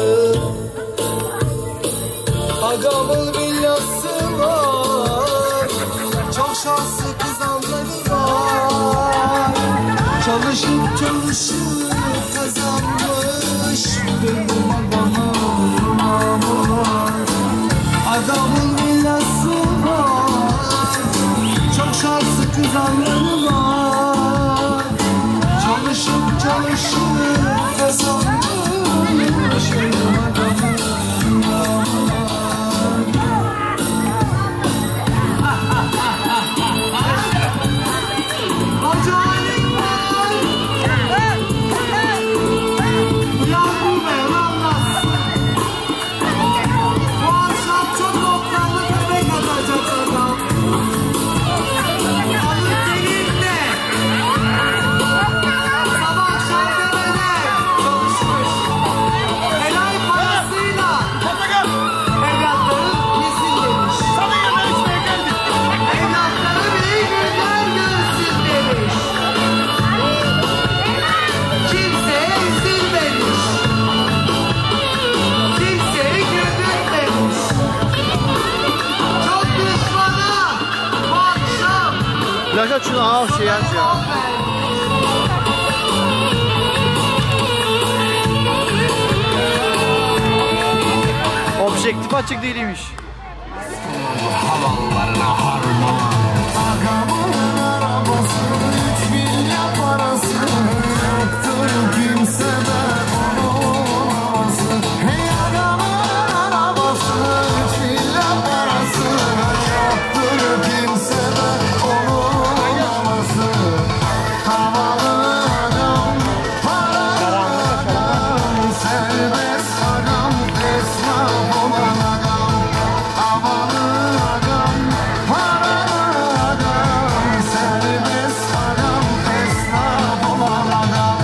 Agamın villası var, çok şanslı kızanları var. Çalışıp çalışıp kazanmış benim agamın var. Agamın villası var, çok şanslı kızanları var. Çalışıp çalışıp kazanmış benim agamın var.
Flash şunu al şey aç ya. Objektif açık değilmiş.
Havallarına harman. Agamın arabası, 3 milyar parası. Yoktur kimsede onun havası. Hey agamın arabası, 3 milyar parası. Yoktur kimsede onun havası. Havalı agam, paralı agam. Serbest agam, esnaf olan agam. Havalı agam, paralı agam. Serbest agam, esnaf olan agam.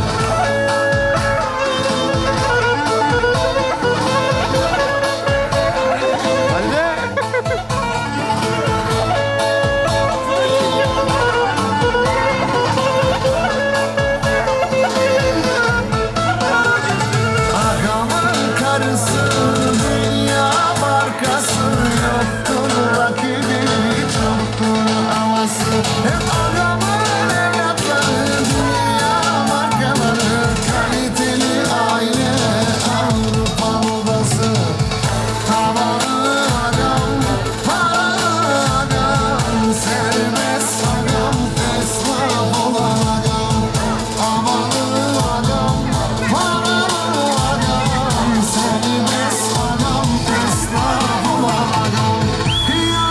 Agamın karısı, dünya markası. Yoktur rakibi, çoktur havası. Hep agamın evlatları, dünya markaları. Kaliteli aile, Avrupa modası. Havalı agam, paralı agam. Serbest agam, esnaf olan agam. Havalı agam, paralı agam. Serbest agam, esnaf olan agam. Ya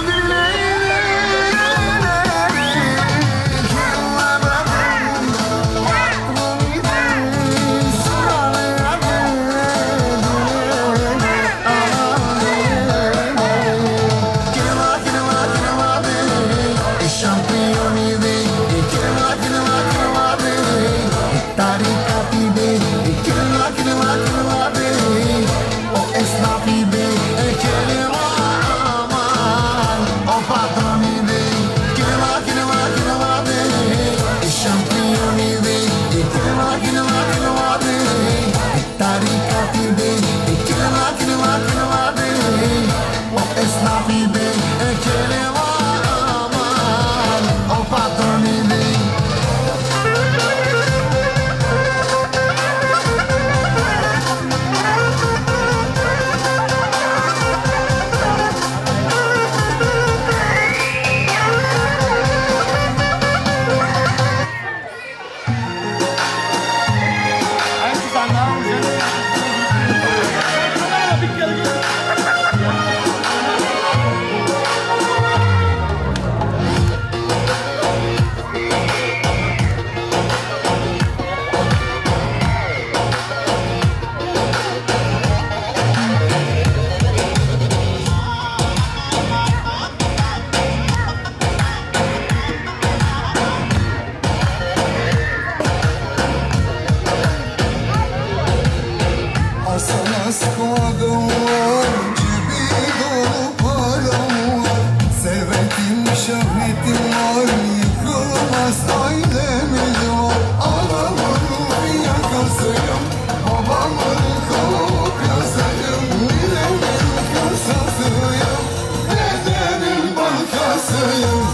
Aslamaz kodum var, cebi dolu param var. Servetim, şöhretim var, yıkılmaz ailemiz var. Anamın yakasıyım, babamın kopyasıyım. Ninemin kasasıyım, dedemin bankasıyım.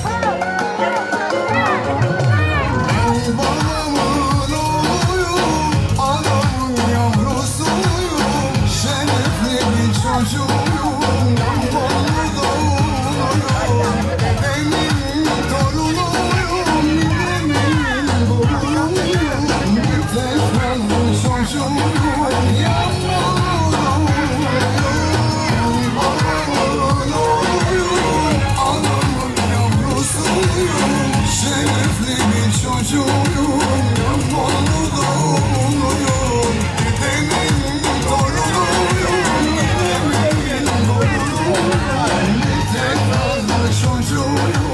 Ben babamın oğluyum, anamın yavrusuyum. Şerefli bir çocuğuyum, Yambollu doğumluyum. Dedemin torunuyum, ninemin torunuyum. Bir tek razı çocuğuyum, Yambollu doğumluyum. Babamın oğluyum, anamın yavrusuyum. Şerefli bir çocuğuyum, Yambollu doğumluyum. Dedemin torunuyum, ninemin torunuyum. Bir tek razı çocuğuyum.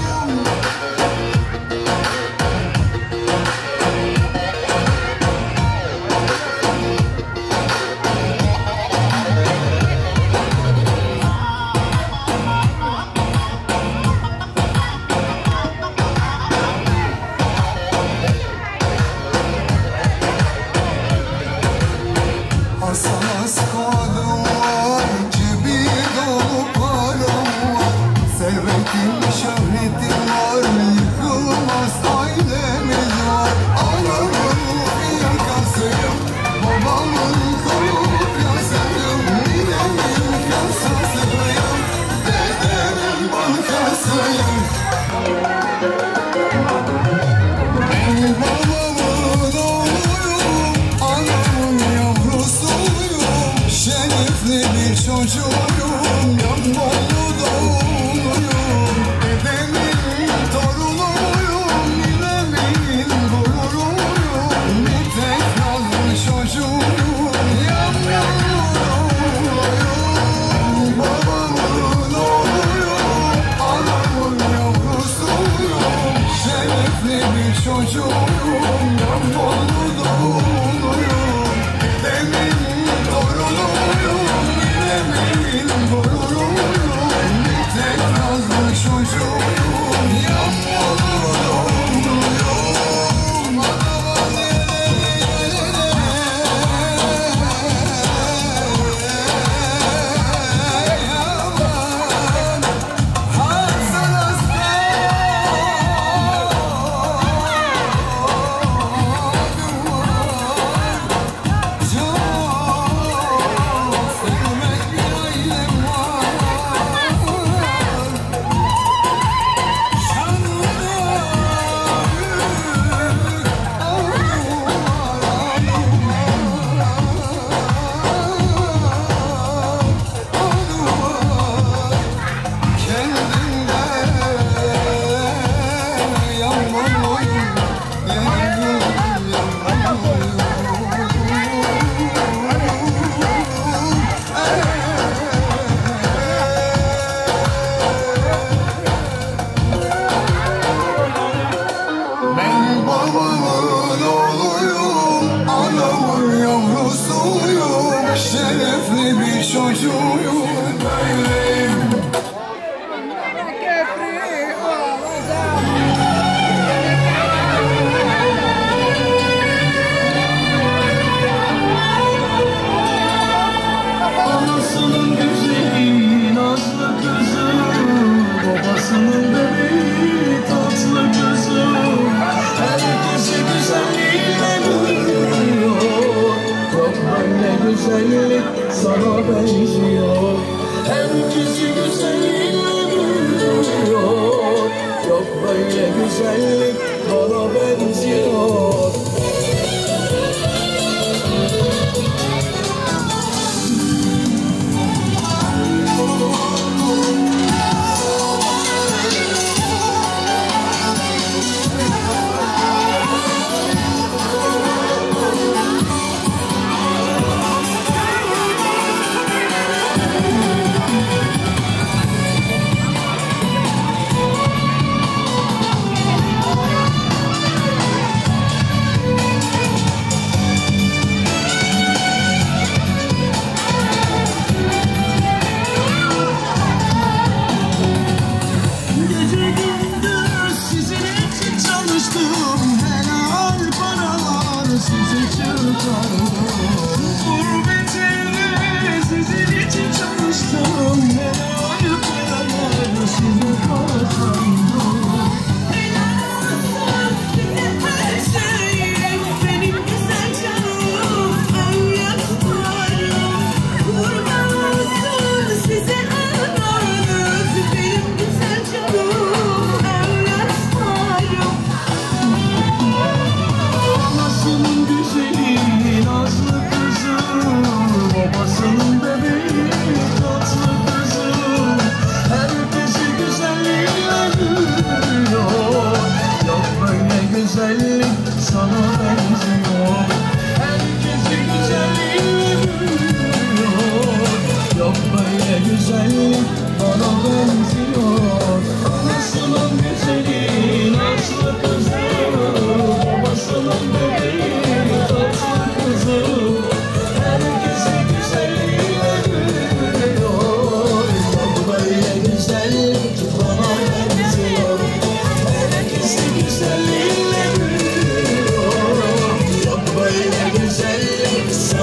Aslamaz kodum var, cebi dolu param var. Servetim, şöhretim var, yıkılmaz ailemiz var. Anamın yakasıyım, babamın kopyasıyım. Ninemin kasasıyım, dedemin bankasıyım. Ben babamın oğluyum, anamın yavrusuyum. Şerefli bir çocuğuyum, Yambollu doğumluyum. Dedemin torunuyum, ninemin gururuyum. Bir tek razı çocuğuyum, Yambollu doğumluyum. Babamın oğluyum, anamın yavrusuyum. Şerefli bir çocuğuyum, Yambollu doğumluyum. Dedemin torunuyum, ninemin gururuyum. Bir tek razı çocuğuyum, Yambollu doğumluyum. Ben babamın oğluyum, anamın yavrusuyum. Şerefli bir çocuğuyum, böyleyim.
Anasının güzeli nazlı kızı, babasının bebeği tatlı kızı. Herkesi güzelliğiyle bürüyor, yok böyle güzellik sana benziyor. Herkesi güzelliğiyle bürüyor, yok böyle güzellik bana benziyor.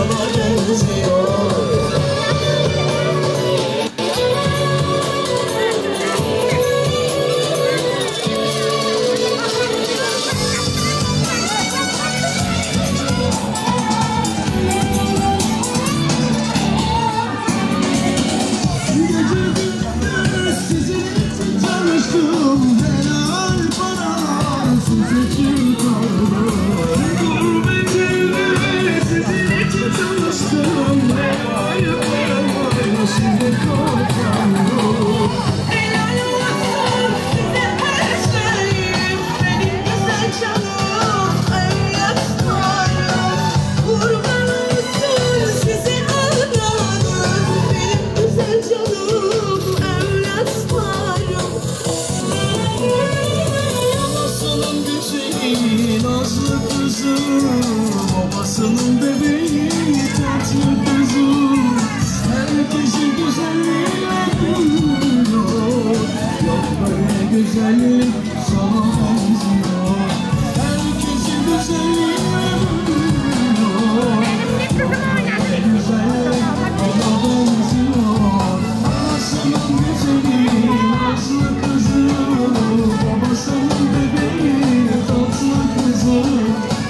sana benziyor. Babasının bebeği tatlı kızım, herkesin güzelliğine doyuyor. Yok böyle güzellik sana benziyor. Herkesin güzelliğine doyuyor. Yok böyle güzellik ona benziyor. Anasının güzeli nazlı kızım, babasının bebeği tatlı kızım.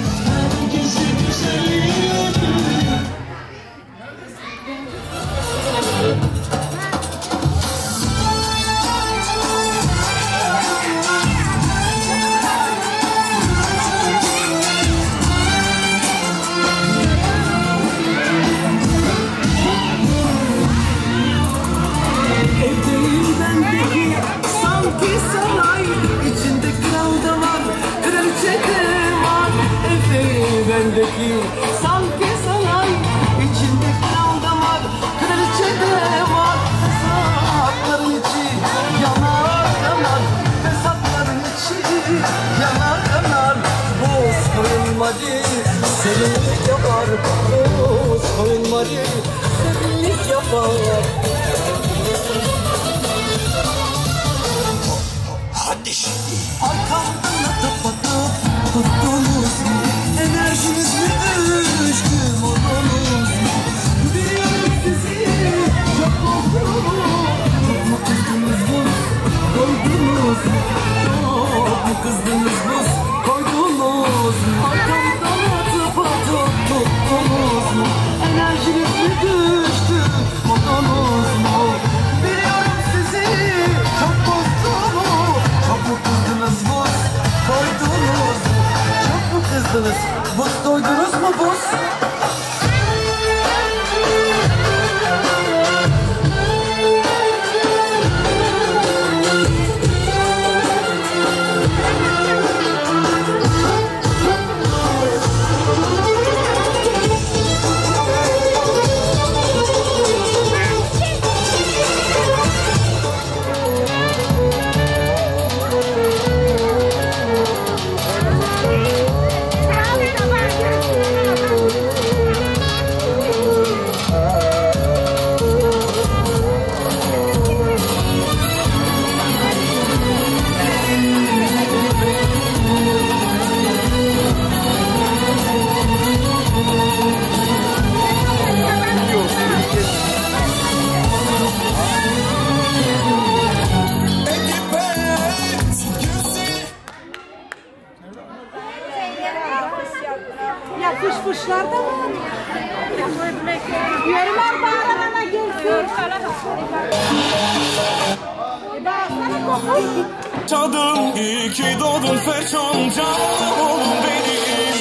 Sanki saray içinde kral damar, kraliçe de var. Fesatların içi yanar yanar, fesatların içi yanar yanar. Boz koyun Mari sevinlik yapar, boz koyun Mari sevinlik yapar. Hadi şimdi arkamdan atıp atıp tuttunuz mu? Enerjiniz mi düştü modunuz mu? Biliyorum sizi çok korktunuz. Çok mu kızdınız buz koydunuz mu? Çok mu kızdınız buz koydunuz mu? Arkamdan atıp atıp tuttunuz mu? Enerjiniz mi düştü modunuz mu? Biliyorum sizi çok korktunuz. Çok mu kızdınız buz koydunuz mu? Çok mu kızdınız? Buz doydunuz mu buz?
Ya fışfışlar da var. Yerler bağırana gelsin. Bağırsana kokun.
Canım iyi ki doğdun Ferçon, canım benim.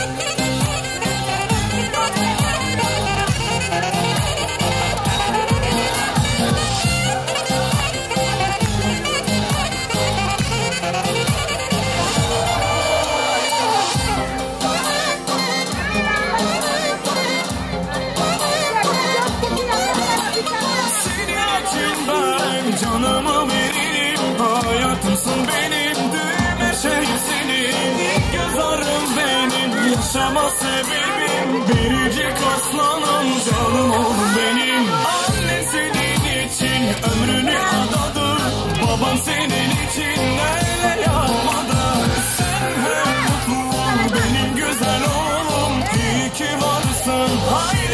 Senin için ben canımı veririm. Hayatımsın benim, düğme şey senin. Göz ağrım benim, yaşama sebebim. Biricik aslanım, canım oğlum benim. Anne senin için ömrünü adadı. Babam senin için neler yapmadı. Sen hep mutlu ol benim güzel oğlum. İyi ki varsın, hayır.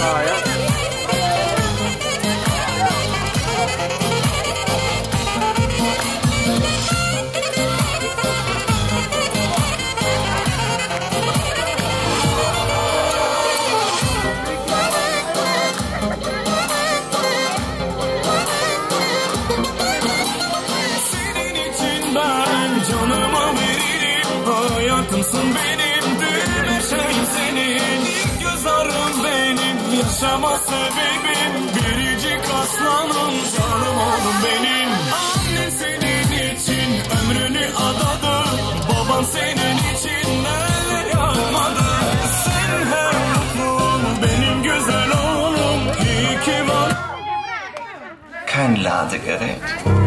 Hayatımsın benim, her şeyim senin. İlk göz ağrım benim, yaşama sebebim. Biricik aslanım, canım oğlum benim. Annen senin için ömrünü adadı. Baban senin için neler yapmadı. Sen her mutlum, benim güzel oğlum. İyi ki var.
Kein Ladegerät.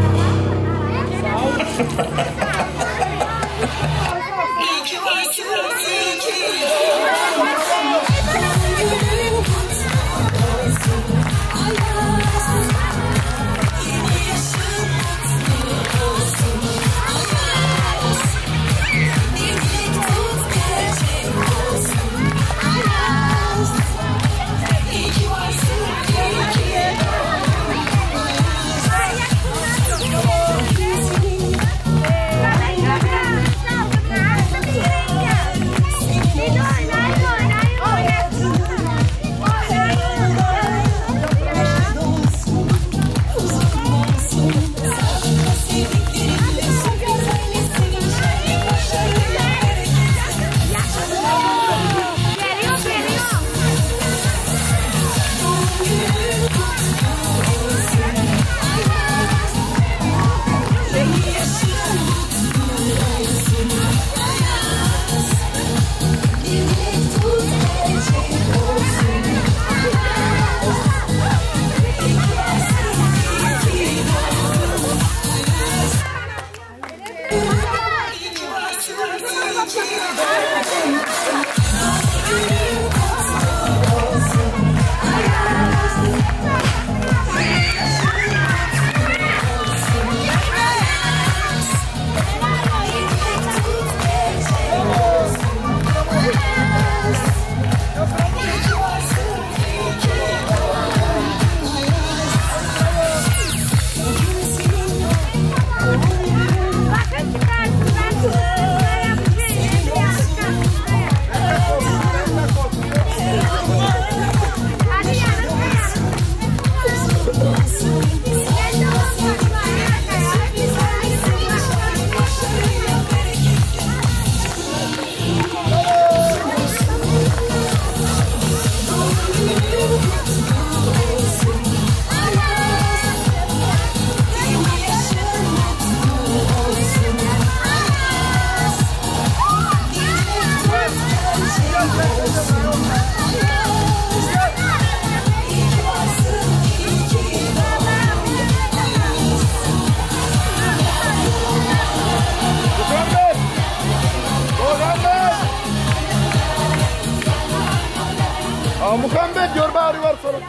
Muhammed gör bari var sana.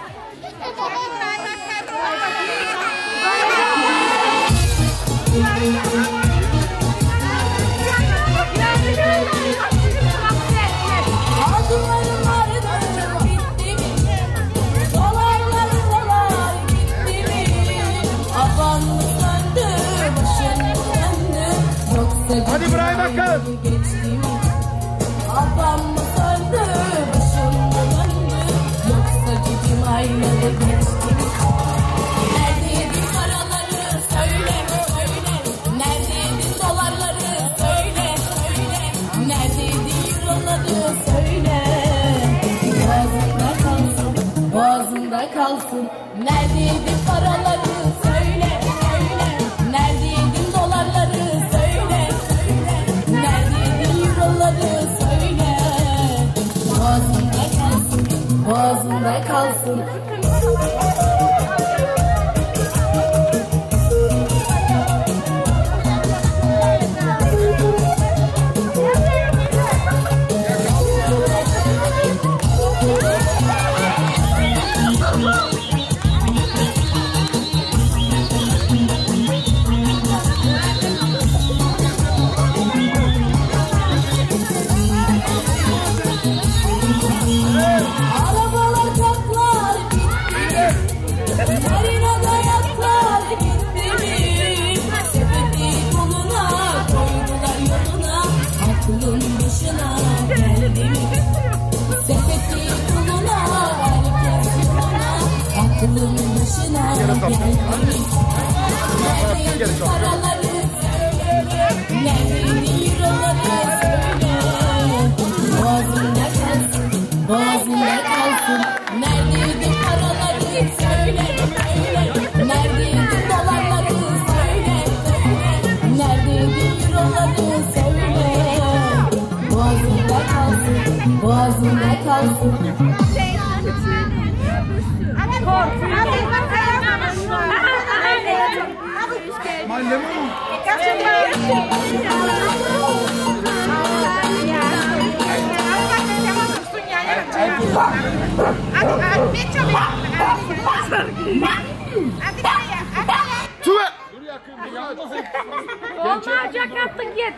Hadi İbrahim bakalım.
Abam mı söndü, başım mı döndü, yoksa gücüm aynalı geçti. Neredeydi paraları söyle, söyle, neredeydi dolarları söyle, söyle, neredeydi euroları söyle. Boğazında kalsın, boğazında kalsın, neredeydi paraları söyle, söyle, neredeydi dolarları söyle, söyle, neredeydi euroları söyle. Boğazında kalsın, boğazında kalsın. Arabalar aklın başına geldi. Neredeydi paraları söyle, neredeydi euroları söyle. Boğazında kalsın, boğazında kalsın. Neredeydi paraları söyle, söyle. Neredeydi dolarları söyle, söyle. Neredeydi euroları söyle. Boğazında kalsın, boğazında kalsın.
Olmayacak artık git.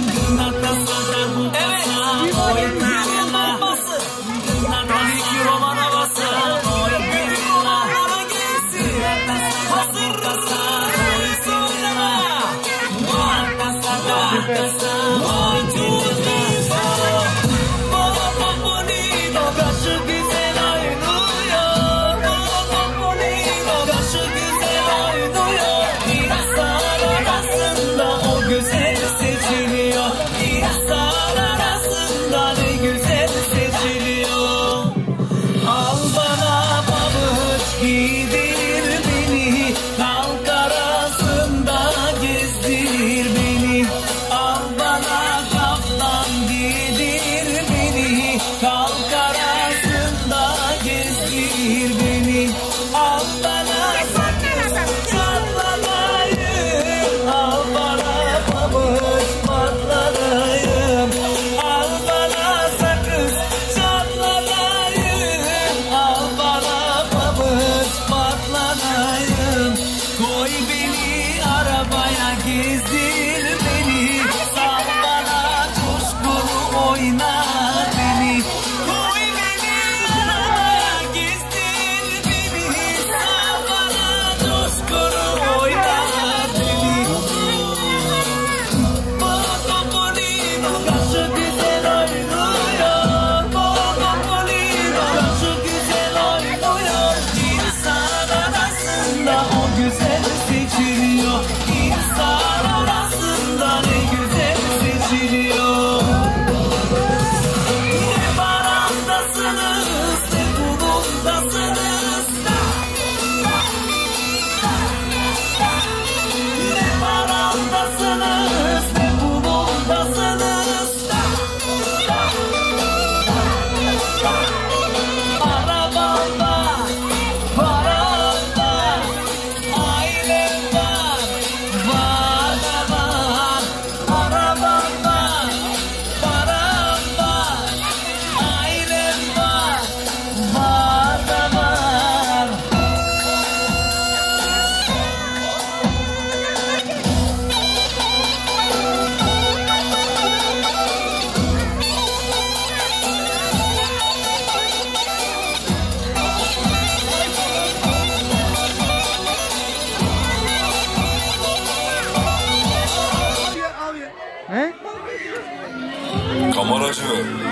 Kameracı,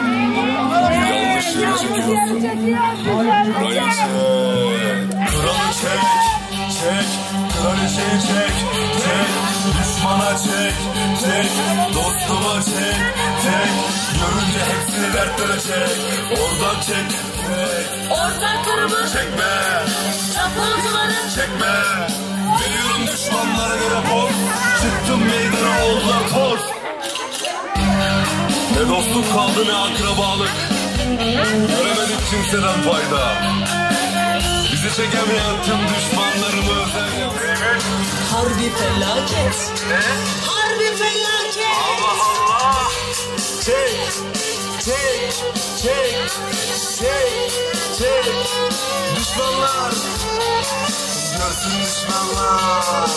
yanlış yere çekiyorsun. Burayı çek, kralı çek, çek, kraliçeyi çek, çek, düşmana çek, çek, dostuma çek, çek, görünce hepsini dertlere çek, oradan çek, çek,
Ortaklarımı
çekme,
çapulcuları
çekme, veriyorum düşmanlara göre boz, çıktım meydana oldular toz. Ne dostluk kaldı ne akrabalık, göremedik kimseden fayda. Bizi çekemeyen tüm düşmanlarımı özel yapayım.
Harbi felaket.
Ne?
Harbi felaket.
Allah Allah. Çek, çek, çek, çek, çek. Düşmanlar, görsün düşmanlar.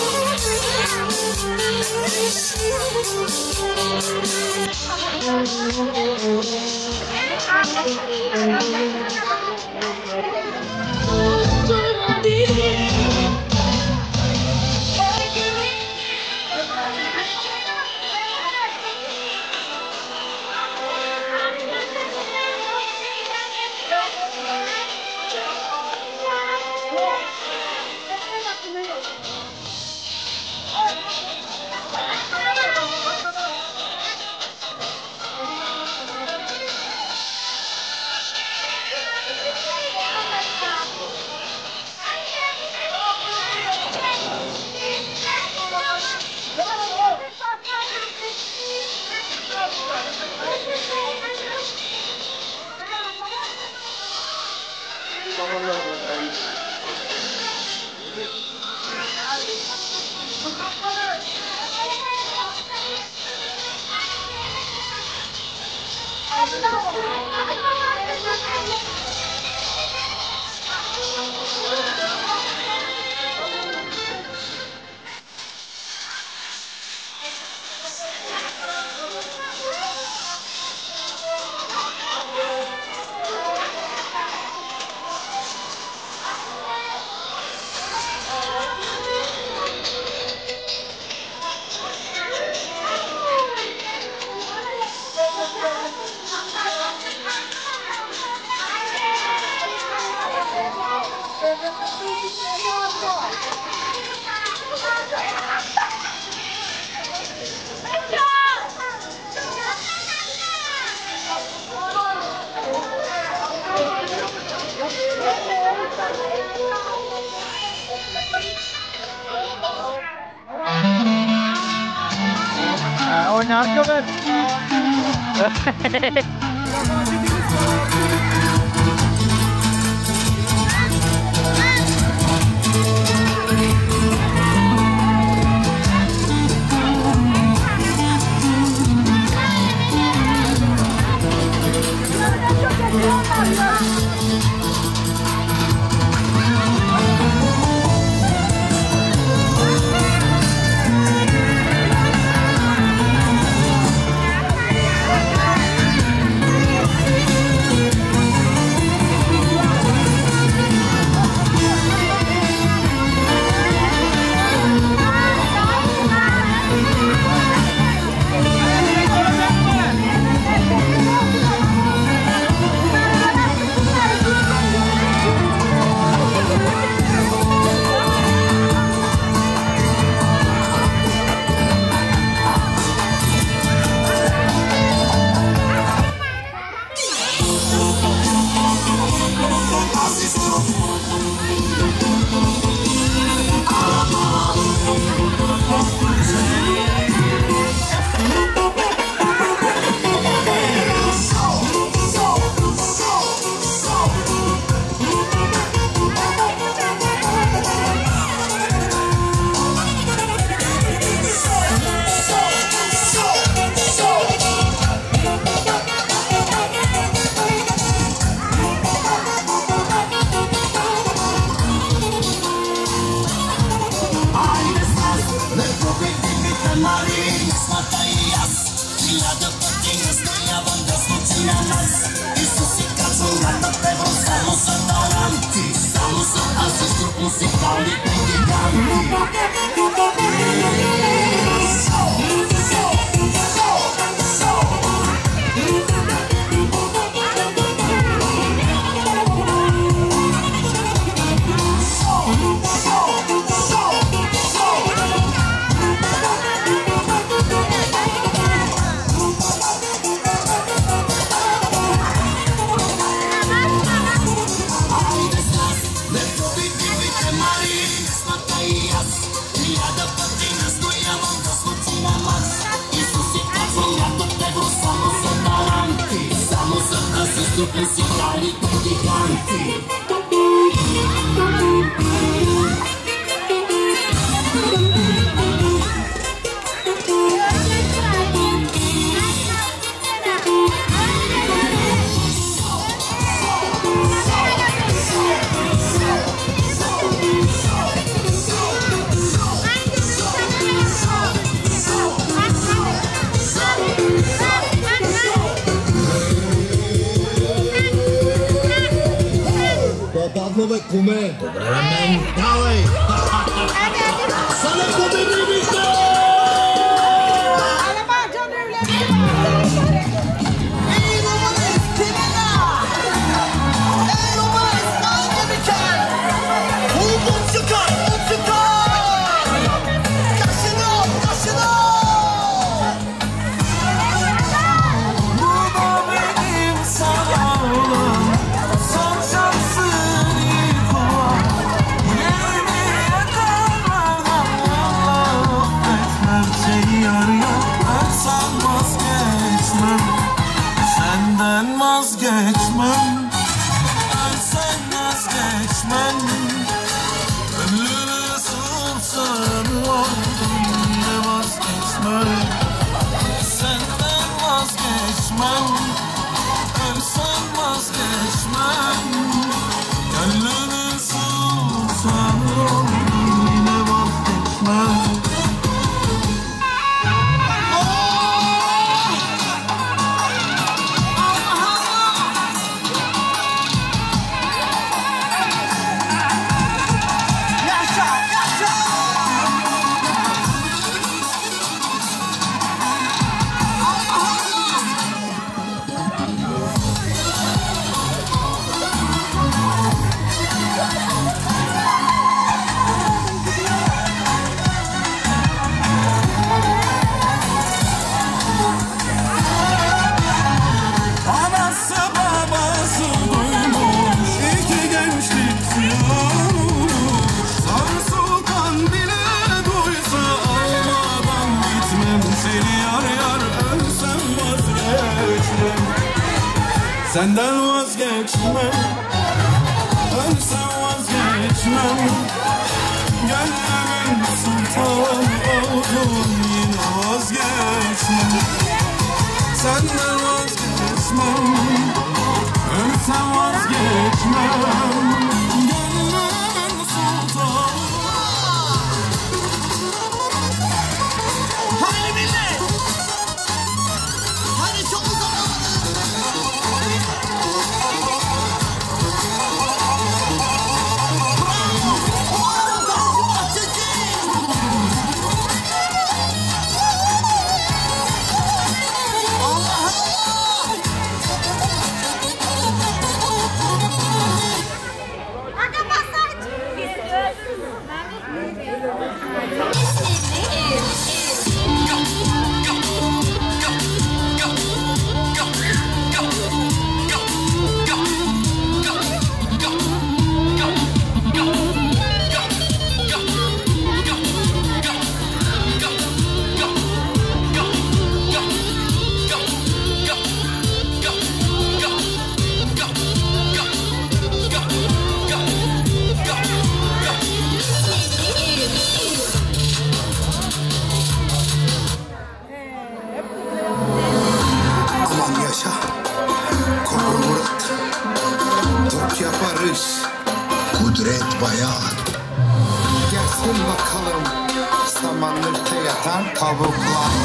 Oynar gömer.
Pawłowe kumy, dobre dalej! Same kumy wybite!
Ale bardzo lepszy.
Ey numarayız kiminle? Ey numarayız kalbi biter. Buldum çıkar, Taşını, taşını.
Bu da benim sana olan son şansın ilk olan. Yüreğimi yakanlardan Allah affet
vazgeçmem. Gönlünün sultanı oldum yine vazgeçmem. Senden vazgeçmem, ölsem vazgeçmem. Gönlünün sultanı oldum yine vazgeçmem. Senden vazgeçmem, ölsem vazgeçmem. Gönlümün sultanı oldum yine vazgeçmem. Senden vazgeçmem, ölsem vazgeçmem. Gönlümün sultanı. Haydi millet! Hadi çok uzak!
Kudret bayan. Gelsin bakalım samanlıkta yatan tavuklar.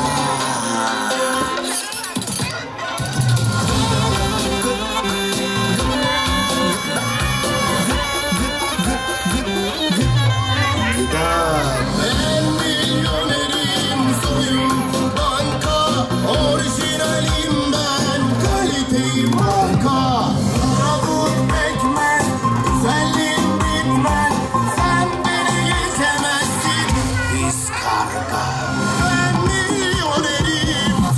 Ben milyonerim, soyum banka, orijinalim ben, kaliteyim marka. Tavuk pekmez, güzelliğin bitmez, sen beni geçemezsin, biz karga. Ben milyonerim,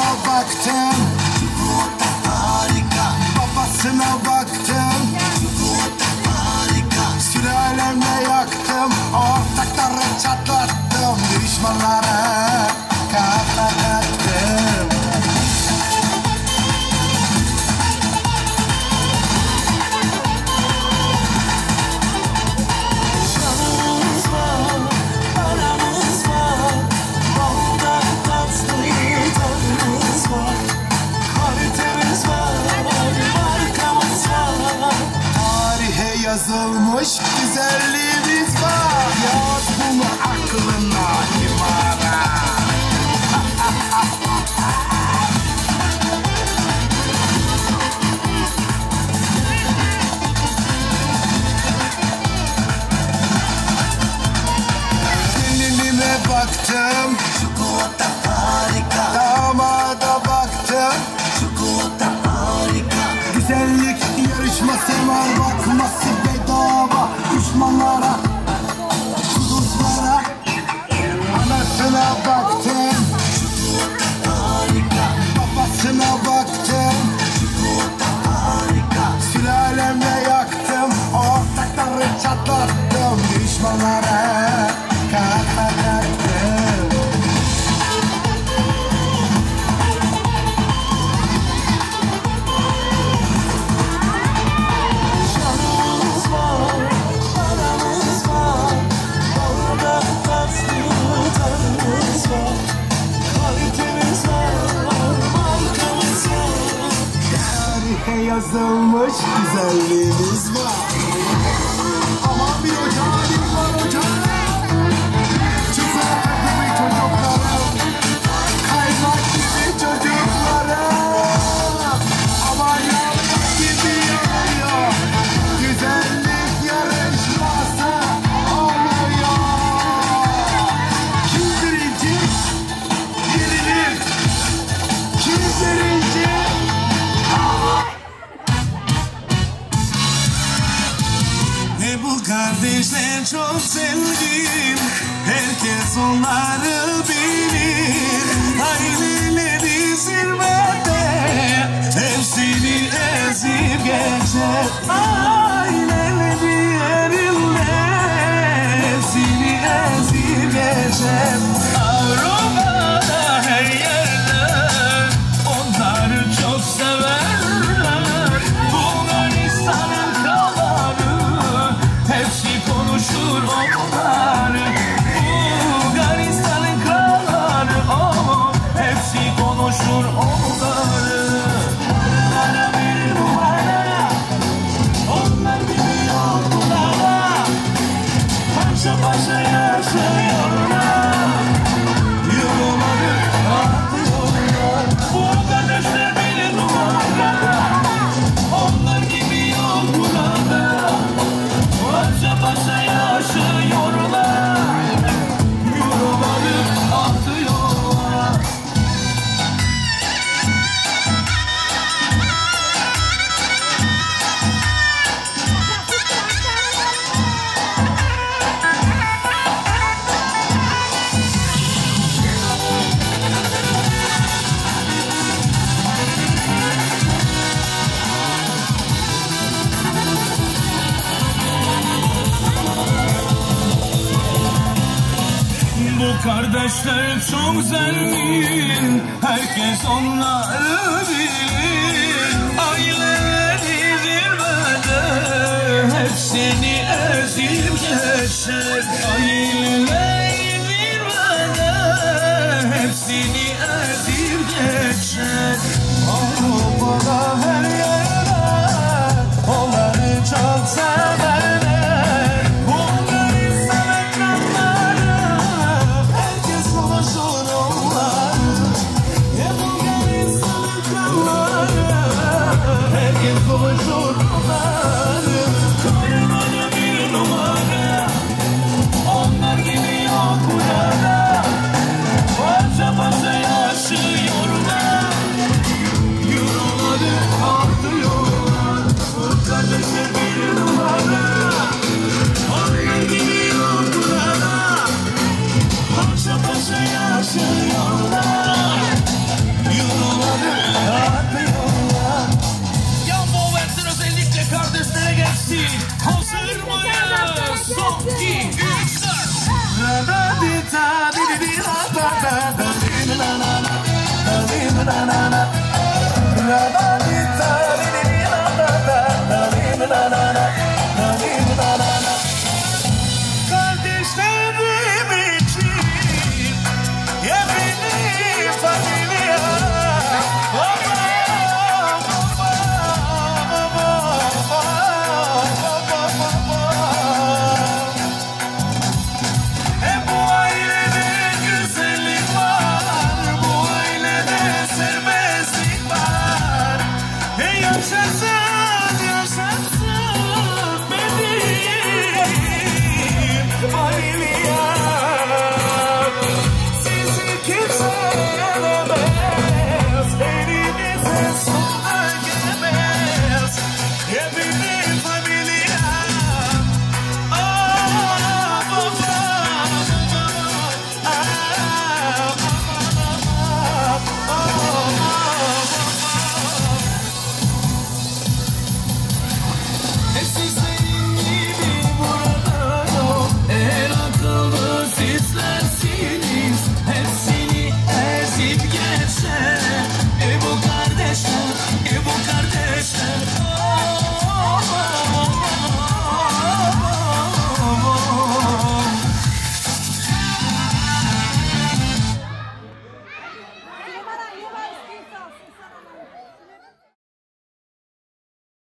baktım,
Çikolata harika,
babasına baktım,
çikolata harika.
sülalemle yaktım, ortakları çatlattım, düşmanlara kafa kattım.
Canımız var, paramız var, baldan tatlı tadımız var, kalitemiz var, markamız var.
Tarihe yazılmış güzelliğimiz var. Yaz bunu aklına limana. Gelinime baktım,
Çikolata harika,
damada baktım,
çikolata harika.
güzellik yarışması var, bakması bedava. Düşmanlara, kuduzlara, anasına baktım,
Çikolata harika,
babasına baktım,
çikolata harika.
sülalemle yaktım, ortakları çatlattım, düşmanlara kafa kattım.
Canımız var, paramız var, baldan tatlı tadımız var, kalitemiz var, markamız var.
Tarihe yazılmış güzelliğimiz var. Aman bir ocağım var ocağım. Çikolata gibi çocuklarım, kaymak gibi çocuklarım. Aman yavrum gibi yanıyor, güzellik yarışması oluyor. Kim birinci? Yenilir. Kim birinci?
Ve bu kardeşler çok zengin, herkes onları bilir. Aileleri zirvede, hepsini ezip geçer. Aileleri yerinde, hepsini ezip geçer. Avrupa'da her yerde onları çok severler. Bulgaristan'ın kralı, hepsi konuşur onları. Bulgaristan'ın kralı, oh, hepsi konuşur onları. Onlara bir numara, onlar gibi yok bunlara. Paşa paşa yaşıyorlar, yolları atıyorlar. Bu kardeşler bir numara, onlar gibi yok burada. Paşa paşa yaşıyorlar, yolları atıyorlar. Bu kardeşler çok zengin, herkes onları bilir. Aileleri zirvede, hepsini ezip geçer. Aileleri zirvede, hepsini ezip geçer. Avrupa'da her yerde onları çok severler. Bulgaristan ekranları, herkes konuşur onları. Bulgaristan ekranları, herkes konuşur onları. Koymadı bir numara, onlar gibi yok burada. Paşa paşa yaşıyor.
2, 3.